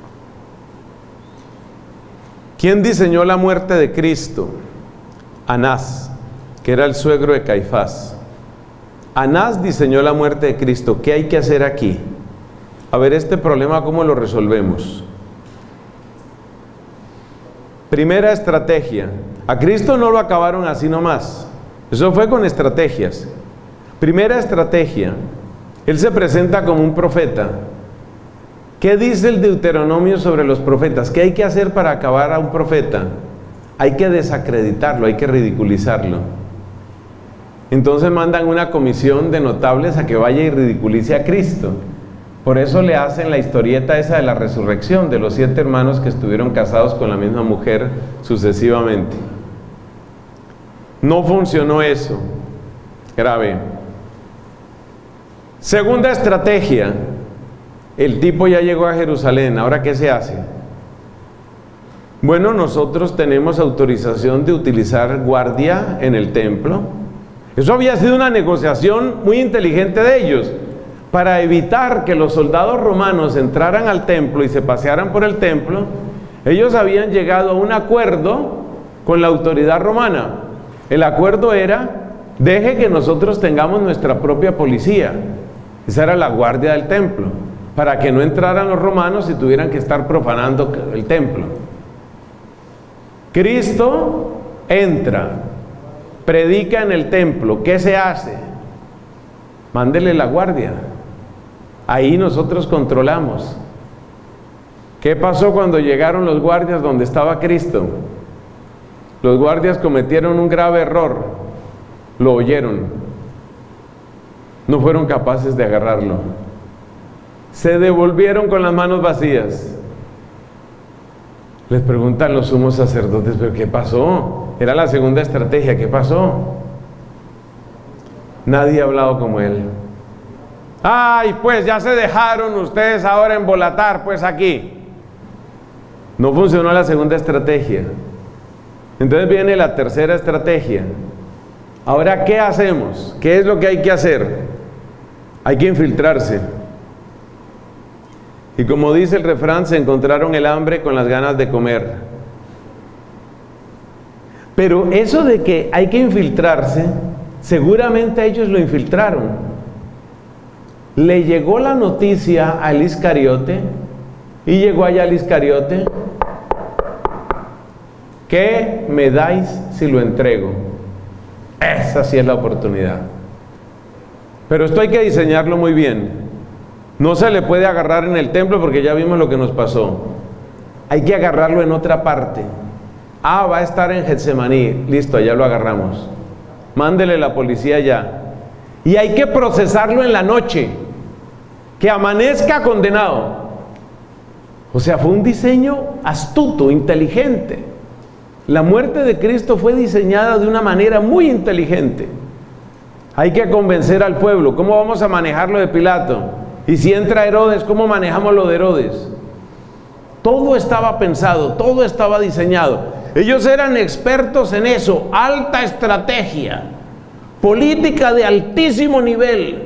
¿Quién diseñó la muerte de Cristo? Anás, que era el suegro de Caifás. Anás diseñó la muerte de Cristo. ¿Qué hay que hacer aquí? A ver, este problema, ¿cómo lo resolvemos? Primera estrategia. A Cristo no lo acabaron así nomás. Eso fue con estrategias. Primera estrategia. Él se presenta como un profeta. ¿Qué dice el Deuteronomio sobre los profetas? ¿Qué hay que hacer para acabar a un profeta? Hay que desacreditarlo, hay que ridiculizarlo. Entonces mandan una comisión de notables a que vaya y ridiculice a Cristo. Por eso le hacen la historieta esa de la resurrección, de los siete hermanos que estuvieron casados con la misma mujer sucesivamente. No funcionó eso. Grave. Segunda estrategia. El tipo ya llegó a Jerusalén. ¿Ahora qué se hace? Bueno, nosotros tenemos autorización de utilizar guardia en el templo. Eso había sido una negociación muy inteligente de ellos, para evitar que los soldados romanos entraran al templo y se pasearan por el templo. Ellos habían llegado a un acuerdo con la autoridad romana. El acuerdo era: deje que nosotros tengamos nuestra propia policía. Esa era la guardia del templo, para que no entraran los romanos y tuvieran que estar profanando el templo. Cristo entra, predica en el templo. ¿Qué se hace? Mándele la guardia. Ahí nosotros controlamos. ¿Qué pasó cuando llegaron los guardias donde estaba Cristo? Los guardias cometieron un grave error. Lo oyeron. No fueron capaces de agarrarlo. Se devolvieron con las manos vacías. Les preguntan los sumos sacerdotes: ¿pero qué pasó? Era la segunda estrategia. ¿Qué pasó? Nadie ha hablado como él. Ay, pues ya se dejaron ustedes ahora embolatar, pues aquí. No funcionó la segunda estrategia. Entonces viene la tercera estrategia. Ahora, ¿qué hacemos? ¿Qué es lo que hay que hacer? Hay que infiltrarse. Y como dice el refrán, se encontraron el hambre con las ganas de comer. Pero eso de que hay que infiltrarse, seguramente ellos lo infiltraron. Le llegó la noticia al Iscariote, y llegó allá al Iscariote: ¿qué me dais si lo entrego? Esa sí es la oportunidad. Pero esto hay que diseñarlo muy bien. No se le puede agarrar en el templo, porque ya vimos lo que nos pasó. Hay que agarrarlo en otra parte. Ah, va a estar en Getsemaní. Listo, allá lo agarramos. Mándele la policía ya. Y hay que procesarlo en la noche, que amanezca condenado. O sea, fue un diseño astuto, inteligente. La muerte de Cristo fue diseñada de una manera muy inteligente. Hay que convencer al pueblo. ¿Cómo vamos a manejar lo de Pilato? Y si entra Herodes, ¿cómo manejamos lo de Herodes? Todo estaba pensado, todo estaba diseñado. Ellos eran expertos en eso. Alta estrategia, política de altísimo nivel.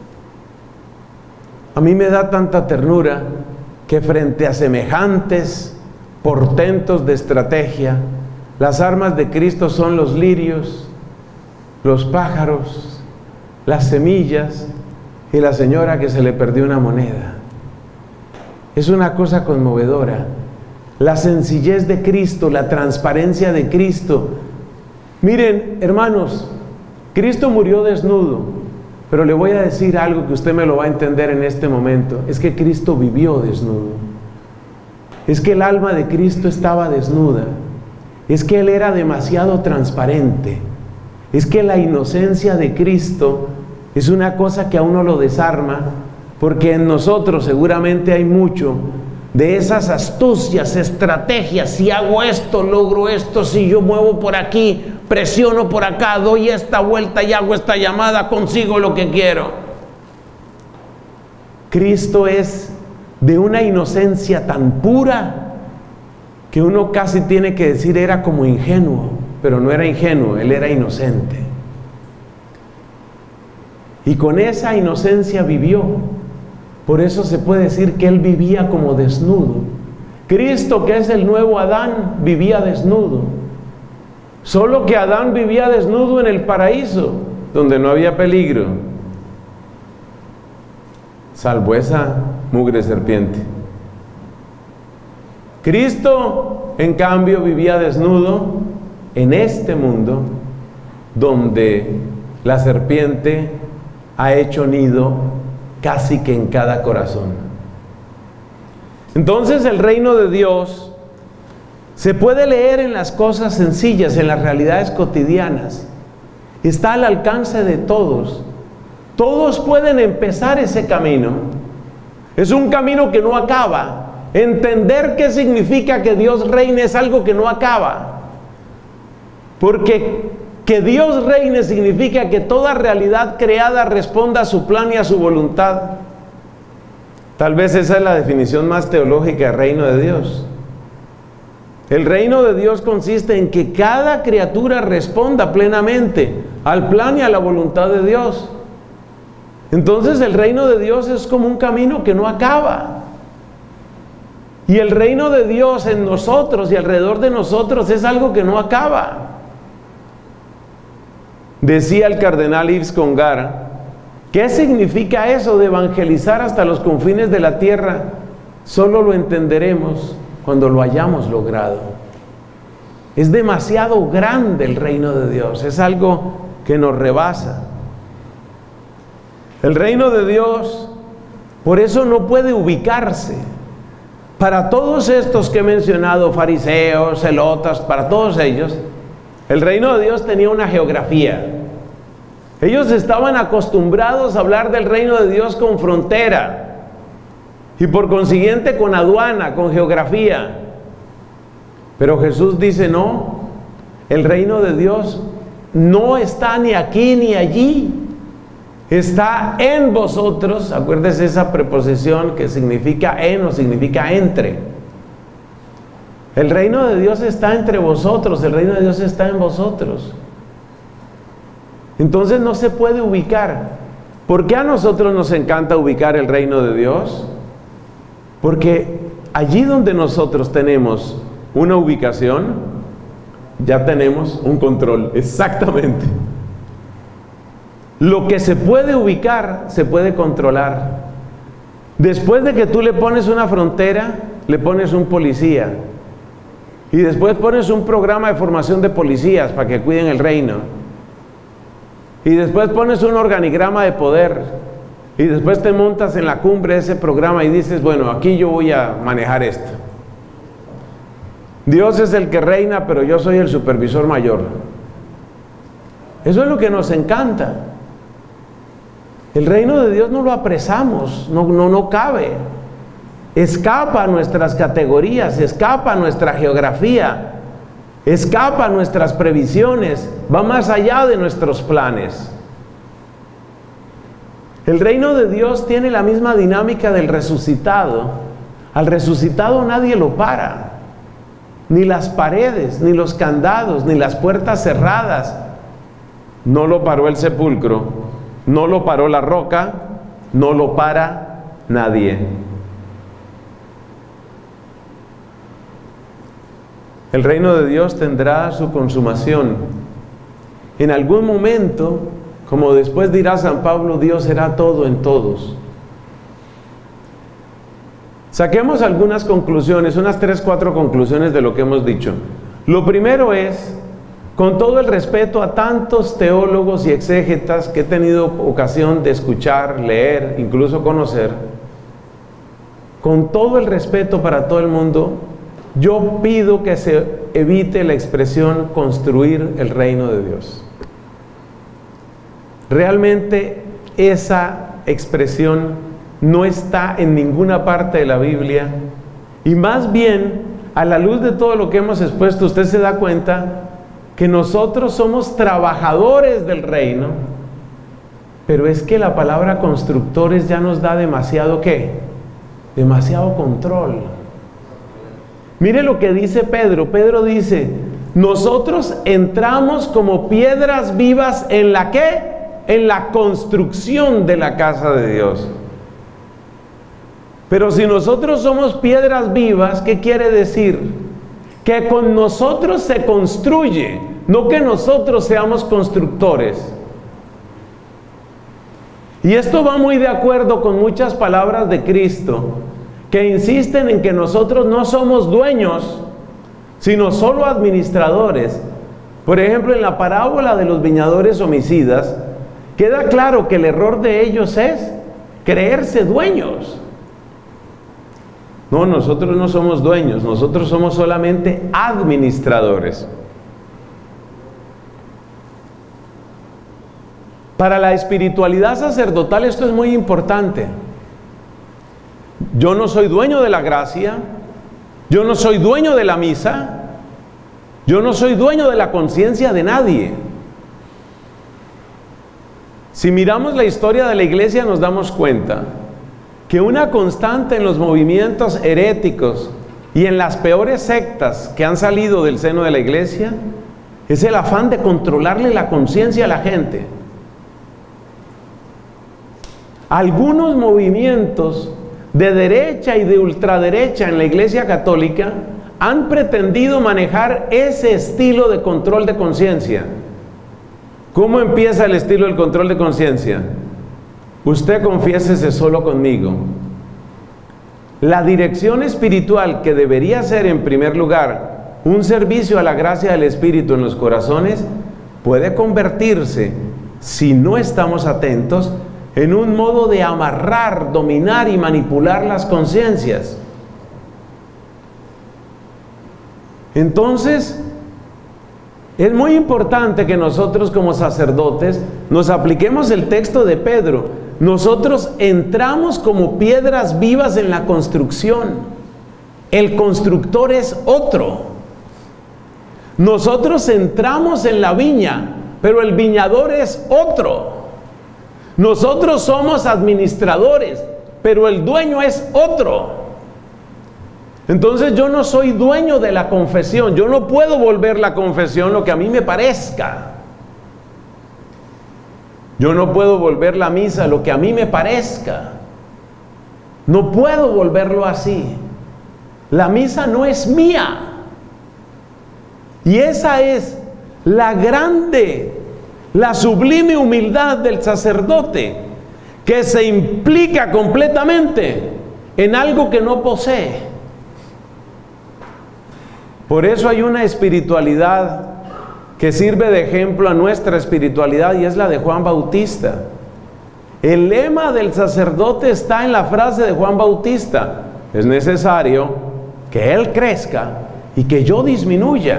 A mí me da tanta ternura que frente a semejantes portentos de estrategia, las armas de Cristo son los lirios, los pájaros, las semillas y la señora que se le perdió una moneda. Es una cosa conmovedora. La sencillez de Cristo, la transparencia de Cristo. Miren, hermanos, Cristo murió desnudo, pero le voy a decir algo que usted me lo va a entender en este momento. Es que Cristo vivió desnudo. Es que el alma de Cristo estaba desnuda. Es que Él era demasiado transparente. Es que la inocencia de Cristo es una cosa que a uno lo desarma, porque en nosotros seguramente hay mucho de esas astucias, estrategias. Si hago esto, logro esto. Si yo muevo por aquí, presiono por acá, doy esta vuelta y hago esta llamada, consigo lo que quiero. Cristo es de una inocencia tan pura que uno casi tiene que decir era como ingenuo, pero no era ingenuo, Él era inocente. Y con esa inocencia vivió. Por eso se puede decir que Él vivía como desnudo. Cristo, que es el nuevo Adán, vivía desnudo. Solo que Adán vivía desnudo en el paraíso, donde no había peligro, salvo esa mugre serpiente. Cristo, en cambio, vivía desnudo en este mundo, donde la serpiente ha hecho nido casi que en cada corazón. Entonces el reino de Dios se puede leer en las cosas sencillas, en las realidades cotidianas. Está al alcance de todos. Todos pueden empezar ese camino. Es un camino que no acaba. Entender qué significa que Dios reine es algo que no acaba. Porque que Dios reine significa que toda realidad creada responda a su plan y a su voluntad. Tal vez esa es la definición más teológica del reino de Dios. El reino de Dios consiste en que cada criatura responda plenamente al plan y a la voluntad de Dios. Entonces el reino de Dios es como un camino que no acaba. Y el reino de Dios en nosotros y alrededor de nosotros es algo que no acaba. Decía el cardenal Yves Congar, ¿qué significa eso de evangelizar hasta los confines de la tierra? Solo lo entenderemos cuando lo hayamos logrado. Es demasiado grande el reino de Dios, es algo que nos rebasa. El reino de Dios, por eso no puede ubicarse. Para todos estos que he mencionado, fariseos, celotas, para todos ellos, el reino de Dios tenía una geografía. Ellos estaban acostumbrados a hablar del reino de Dios con frontera y por consiguiente con aduana, con geografía. Pero Jesús dice, no, el reino de Dios no está ni aquí ni allí, está en vosotros. Acuérdese esa preposición que significa en o significa entre. El reino de Dios está entre vosotros, el reino de Dios está en vosotros. Entonces no se puede ubicar. ¿Por qué a nosotros nos encanta ubicar el reino de Dios? Porque allí donde nosotros tenemos una ubicación, ya tenemos un control, exactamente. Lo que se puede ubicar, se puede controlar. Después de que tú le pones una frontera, le pones un policía. Y después pones un programa de formación de policías para que cuiden el reino. Y después pones un organigrama de poder. Y después te montas en la cumbre de ese programa y dices, bueno, aquí yo voy a manejar esto. Dios es el que reina, pero yo soy el supervisor mayor. Eso es lo que nos encanta. El reino de Dios no lo apresamos, no, no, no cabe. Escapa a nuestras categorías, escapa a nuestra geografía, escapa a nuestras previsiones, va más allá de nuestros planes. El reino de Dios tiene la misma dinámica del resucitado. Al resucitado nadie lo para, ni las paredes, ni los candados, ni las puertas cerradas. No lo paró el sepulcro, no lo paró la roca, no lo para nadie. El reino de Dios tendrá su consumación. En algún momento, como después dirá San Pablo, Dios será todo en todos. Saquemos algunas conclusiones, unas tres, cuatro conclusiones de lo que hemos dicho. Lo primero es, con todo el respeto a tantos teólogos y exégetas que he tenido ocasión de escuchar, leer, incluso conocer, con todo el respeto para todo el mundo, yo pido que se evite la expresión construir el reino de Dios. Realmente esa expresión no está en ninguna parte de la Biblia y más bien, a la luz de todo lo que hemos expuesto, usted se da cuenta que nosotros somos trabajadores del reino, pero es que la palabra constructores ya nos da demasiado ¿qué? Demasiado control. Mire lo que dice Pedro. Pedro dice, nosotros entramos como piedras vivas en la ¿qué? En la construcción de la casa de Dios. Pero si nosotros somos piedras vivas, ¿qué quiere decir? Que con nosotros se construye, no que nosotros seamos constructores. Y esto va muy de acuerdo con muchas palabras de Cristo, que insisten en que nosotros no somos dueños, sino solo administradores. Por ejemplo, en la parábola de los viñadores homicidas, queda claro que el error de ellos es creerse dueños. No, nosotros no somos dueños, nosotros somos solamente administradores. Para la espiritualidad sacerdotal esto es muy importante. Yo no soy dueño de la gracia, yo no soy dueño de la misa, yo no soy dueño de la conciencia de nadie. Si miramos la historia de la iglesia nos damos cuenta que una constante en los movimientos heréticos y en las peores sectas que han salido del seno de la iglesia es el afán de controlarle la conciencia a la gente. Algunos movimientos de derecha y de ultraderecha en la iglesia católica han pretendido manejar ese estilo de control de conciencia. ¿Cómo empieza el estilo del control de conciencia? Usted confiésese solo conmigo. La dirección espiritual, que debería ser en primer lugar un servicio a la gracia del Espíritu en los corazones, puede convertirse, si no estamos atentos, en un modo de amarrar, dominar y manipular las conciencias. Entonces, es muy importante que nosotros como sacerdotes nos apliquemos el texto de Pedro. Nosotros entramos como piedras vivas en la construcción. El constructor es otro. Nosotros entramos en la viña, pero el viñador es otro. Nosotros somos administradores, pero el dueño es otro. Entonces yo no soy dueño de la confesión. Yo no puedo volver la confesión lo que a mí me parezca. Yo no puedo volver la misa lo que a mí me parezca. No puedo volverlo así. La misa no es mía. Y esa es la grande, la sublime humildad del sacerdote, que se implica completamente en algo que no posee. Por eso hay una espiritualidad que sirve de ejemplo a nuestra espiritualidad, y es la de Juan Bautista. El lema del sacerdote está en la frase de Juan Bautista: es necesario que él crezca y que yo disminuya.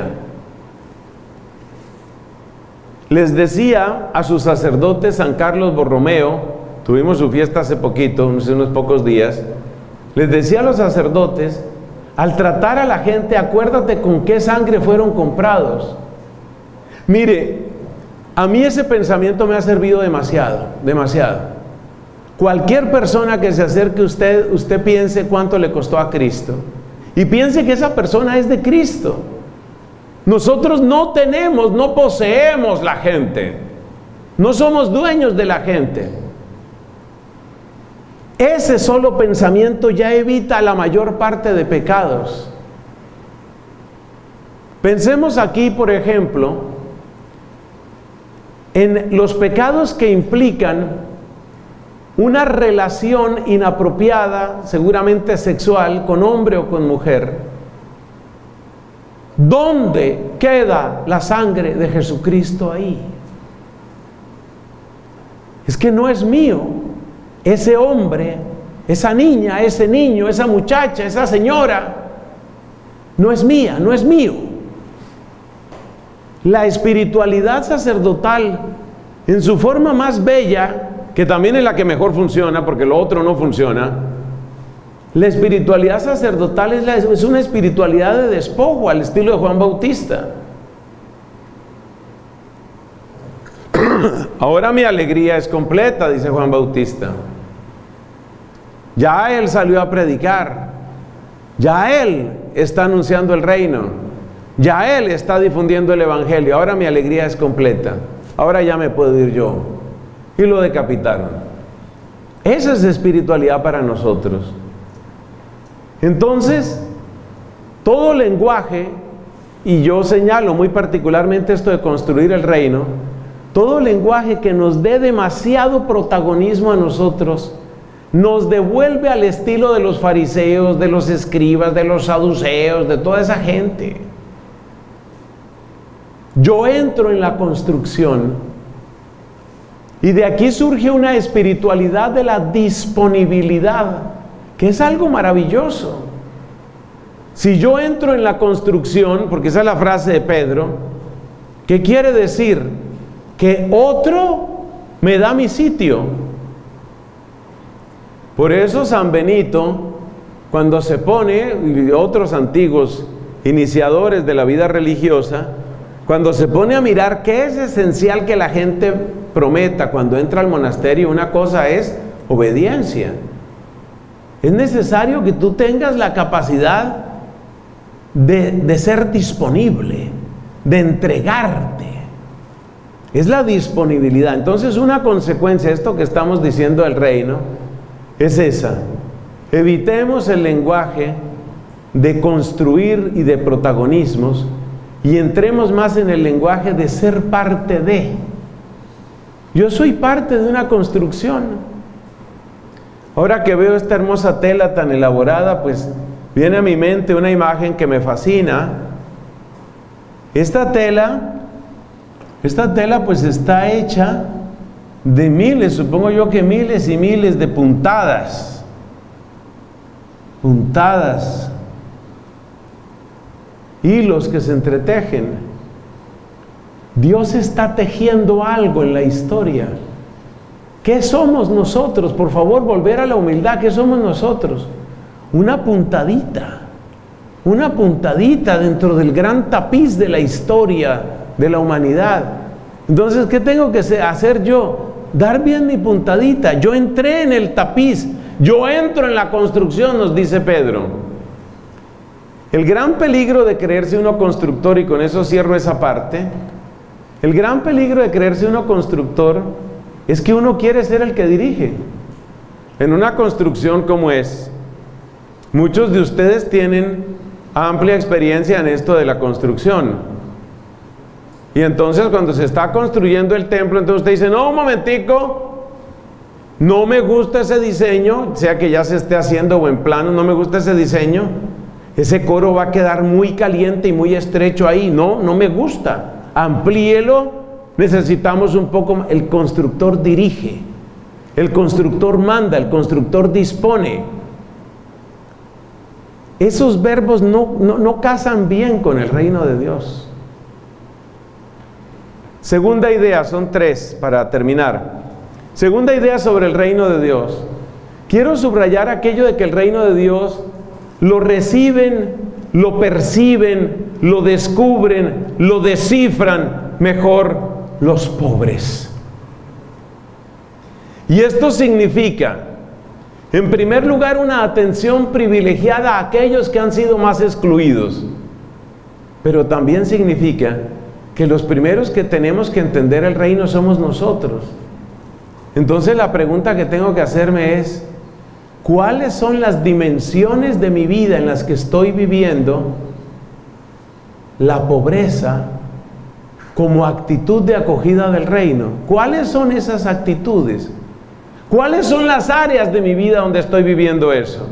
Les decía a sus sacerdotes San Carlos Borromeo, tuvimos su fiesta hace poquito, hace unos pocos días, les decía a los sacerdotes: al tratar a la gente, acuérdate con qué sangre fueron comprados. Mire, a mí ese pensamiento me ha servido demasiado, demasiado. Cualquier persona que se acerque a usted, usted piense cuánto le costó a Cristo, y piense que esa persona es de Cristo. Nosotros no tenemos, no poseemos la gente, no somos dueños de la gente. Ese solo pensamiento ya evita la mayor parte de pecados. Pensemos aquí, por ejemplo, en los pecados que implican una relación inapropiada, seguramente sexual, con hombre o con mujer. ¿Dónde queda la sangre de Jesucristo ahí? Es que no es mío. Ese hombre, esa niña, ese niño, esa muchacha, esa señora, no es mía, no es mío. La espiritualidad sacerdotal, en su forma más bella, que también es la que mejor funciona, porque lo otro no funciona, la espiritualidad sacerdotal es, la, es una espiritualidad de despojo, al estilo de Juan Bautista. Ahora mi alegría es completa, dice Juan Bautista. Ya él salió a predicar, ya él está anunciando el reino, ya él está difundiendo el evangelio. Ahora mi alegría es completa, ahora ya me puedo ir yo. Y lo decapitaron. Esa es espiritualidad para nosotros. Entonces, todo lenguaje, y yo señalo muy particularmente esto de construir el reino, todo lenguaje que nos dé demasiado protagonismo a nosotros, nos devuelve al estilo de los fariseos, de los escribas, de los saduceos, de toda esa gente. Yo entro en la construcción, y de aquí surge una espiritualidad de la disponibilidad, que es algo maravilloso. Si yo entro en la construcción, porque esa es la frase de Pedro, ¿qué quiere decir? Que otro me da mi sitio. Por eso San Benito cuando se pone, y otros antiguos iniciadores de la vida religiosa, cuando se pone a mirar qué es esencial que la gente prometa cuando entra al monasterio, una cosa es obediencia. Es necesario que tú tengas la capacidad de, de ser disponible, de entregarte. Es la disponibilidad. Entonces, una consecuencia de esto que estamos diciendo del reino es esa. Evitemos el lenguaje de construir y de protagonismos y entremos más en el lenguaje de ser parte de. Yo soy parte de una construcción. Ahora que veo esta hermosa tela tan elaborada, pues viene a mi mente una imagen que me fascina. Esta tela, esta tela pues está hecha de miles, supongo yo que miles y miles de puntadas. Puntadas. Hilos que se entretejen. Dios está tejiendo algo en la historia. ¿Qué somos nosotros? Por favor, volver a la humildad. ¿Qué somos nosotros? Una puntadita. Una puntadita dentro del gran tapiz de la historia de la humanidad. Entonces, ¿qué tengo que hacer yo? Dar bien mi puntadita. Yo entré en el tapiz. Yo entro en la construcción, nos dice Pedro. El gran peligro de creerse uno constructor, y con eso cierro esa parte, el gran peligro de creerse uno constructor es que uno quiere ser el que dirige. En una construcción como es, muchos de ustedes tienen amplia experiencia en esto de la construcción. Y entonces cuando se está construyendo el templo, entonces usted dice, no, un momentico, no me gusta ese diseño, sea que ya se esté haciendo o en plano, no me gusta ese diseño, ese coro va a quedar muy caliente y muy estrecho ahí, no, no me gusta, amplíelo. Necesitamos un poco, el constructor dirige, el constructor manda, el constructor dispone. Esos verbos no, no, no casan bien con el reino de Dios. Segunda idea, son tres para terminar. Segunda idea sobre el reino de Dios. Quiero subrayar aquello de que el reino de Dios lo reciben, lo perciben, lo descubren, lo descifran mejor los pobres. Y esto significa, en primer lugar, una atención privilegiada a aquellos que han sido más excluidos. Pero también significa que los primeros que tenemos que entender el reino somos nosotros. Entonces la pregunta que tengo que hacerme es, ¿cuáles son las dimensiones de mi vida en las que estoy viviendo la pobreza como actitud de acogida del reino? ¿Cuáles son esas actitudes? ¿Cuáles son las áreas de mi vida donde estoy viviendo eso?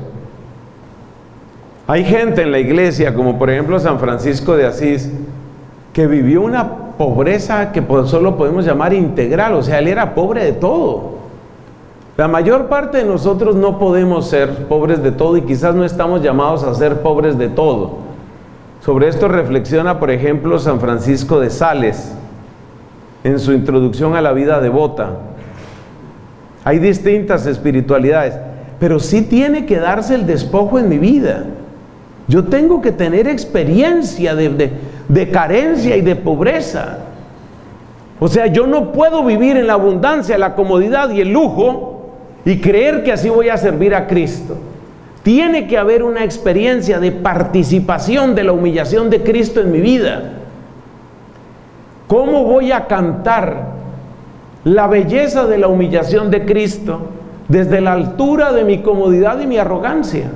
Hay gente en la iglesia, como por ejemplo San Francisco de Asís, que vivió una pobreza que solo podemos llamar integral, o sea, él era pobre de todo. La mayor parte de nosotros no podemos ser pobres de todo y quizás no estamos llamados a ser pobres de todo. Sobre esto reflexiona, por ejemplo, San Francisco de Sales en su introducción a la vida devota. Hay distintas espiritualidades, pero sí tiene que darse el despojo en mi vida. Yo tengo que tener experiencia de, de, de carencia y de pobreza. O sea, yo no puedo vivir en la abundancia, la comodidad y el lujo y creer que así voy a servir a Cristo. Tiene que haber una experiencia de participación de la humillación de Cristo en mi vida. ¿Cómo voy a cantar la belleza de la humillación de Cristo desde la altura de mi comodidad y mi arrogancia?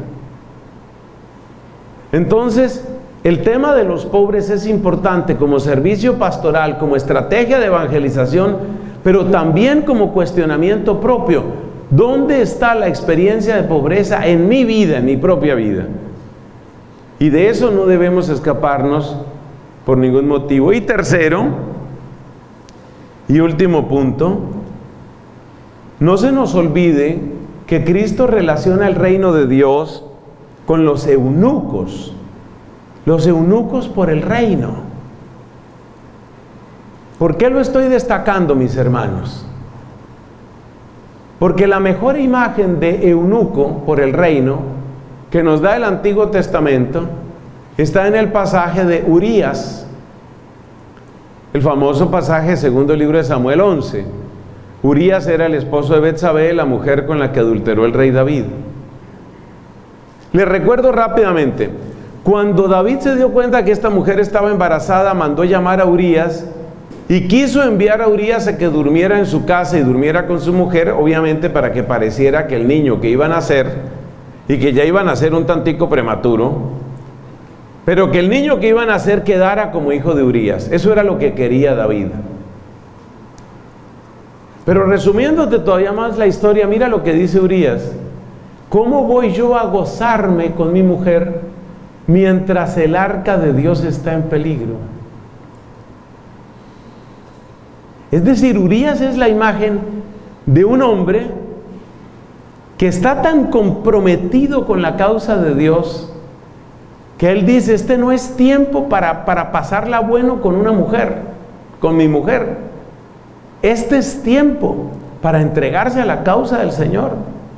Entonces, el tema de los pobres es importante como servicio pastoral, como estrategia de evangelización, pero también como cuestionamiento propio. ¿Dónde está la experiencia de pobreza en mi vida, en mi propia vida? Y de eso no debemos escaparnos por ningún motivo. Y tercero, y último punto, no se nos olvide que Cristo relaciona el reino de Dios con los eunucos. Los eunucos por el reino. ¿Por qué lo estoy destacando, mis hermanos? Porque la mejor imagen de eunuco por el reino que nos da el Antiguo Testamento está en el pasaje de Urías, el famoso pasaje segundo libro de Samuel once. Urías era el esposo de Betsabé, la mujer con la que adulteró el rey David. Les recuerdo rápidamente, cuando David se dio cuenta que esta mujer estaba embarazada, mandó llamar a Urías y quiso enviar a Urías a que durmiera en su casa y durmiera con su mujer, obviamente para que pareciera que el niño que iban a nacer, y que ya iban a nacer un tantico prematuro, pero que el niño que iban a nacer quedara como hijo de Urías. Eso era lo que quería David. Pero resumiéndote todavía más la historia, mira lo que dice Urías: ¿cómo voy yo a gozarme con mi mujer mientras el arca de Dios está en peligro? Es decir, Urías es la imagen de un hombre que está tan comprometido con la causa de Dios que él dice: este no es tiempo para, para pasarla bueno con una mujer, con mi mujer. Este es tiempo para entregarse a la causa del Señor.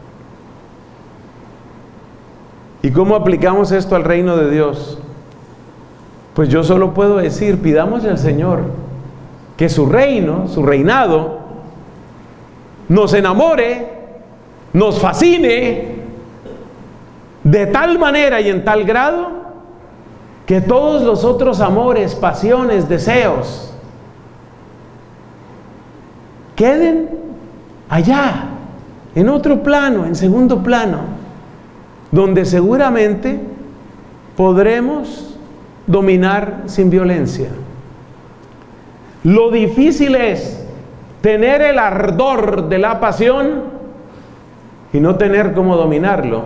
¿Y cómo aplicamos esto al reino de Dios? Pues yo solo puedo decir, pidamos al Señor que su reino, su reinado, nos enamore, nos fascine de tal manera y en tal grado que todos los otros amores, pasiones, deseos queden allá, en otro plano, en segundo plano, donde seguramente podremos dominar sin violencia. Lo difícil es tener el ardor de la pasión y no tener cómo dominarlo.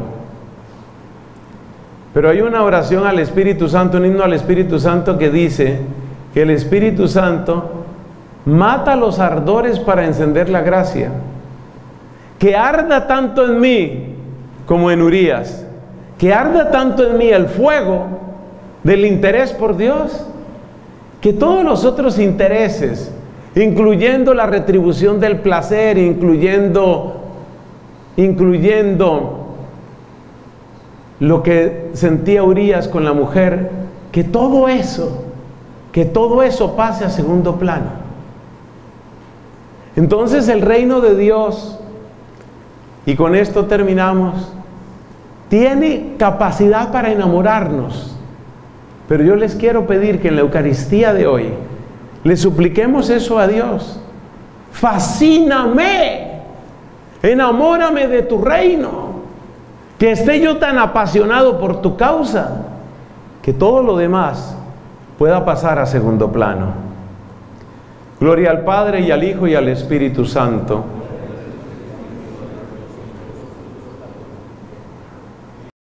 Pero hay una oración al Espíritu Santo, un himno al Espíritu Santo que dice que el Espíritu Santo mata los ardores para encender la gracia. Que arda tanto en mí como en Urías, que arda tanto en mí el fuego del interés por Dios, que todos los otros intereses, incluyendo la retribución del placer, incluyendo, incluyendo lo que sentía Urías con la mujer, que todo eso, que todo eso pase a segundo plano. Entonces el reino de Dios, y con esto terminamos, tiene capacidad para enamorarnos. Pero yo les quiero pedir que en la Eucaristía de hoy le supliquemos eso a Dios. Fascíname, enamórame de tu reino, que esté yo tan apasionado por tu causa, que todo lo demás pueda pasar a segundo plano. Gloria al Padre y al Hijo y al Espíritu Santo,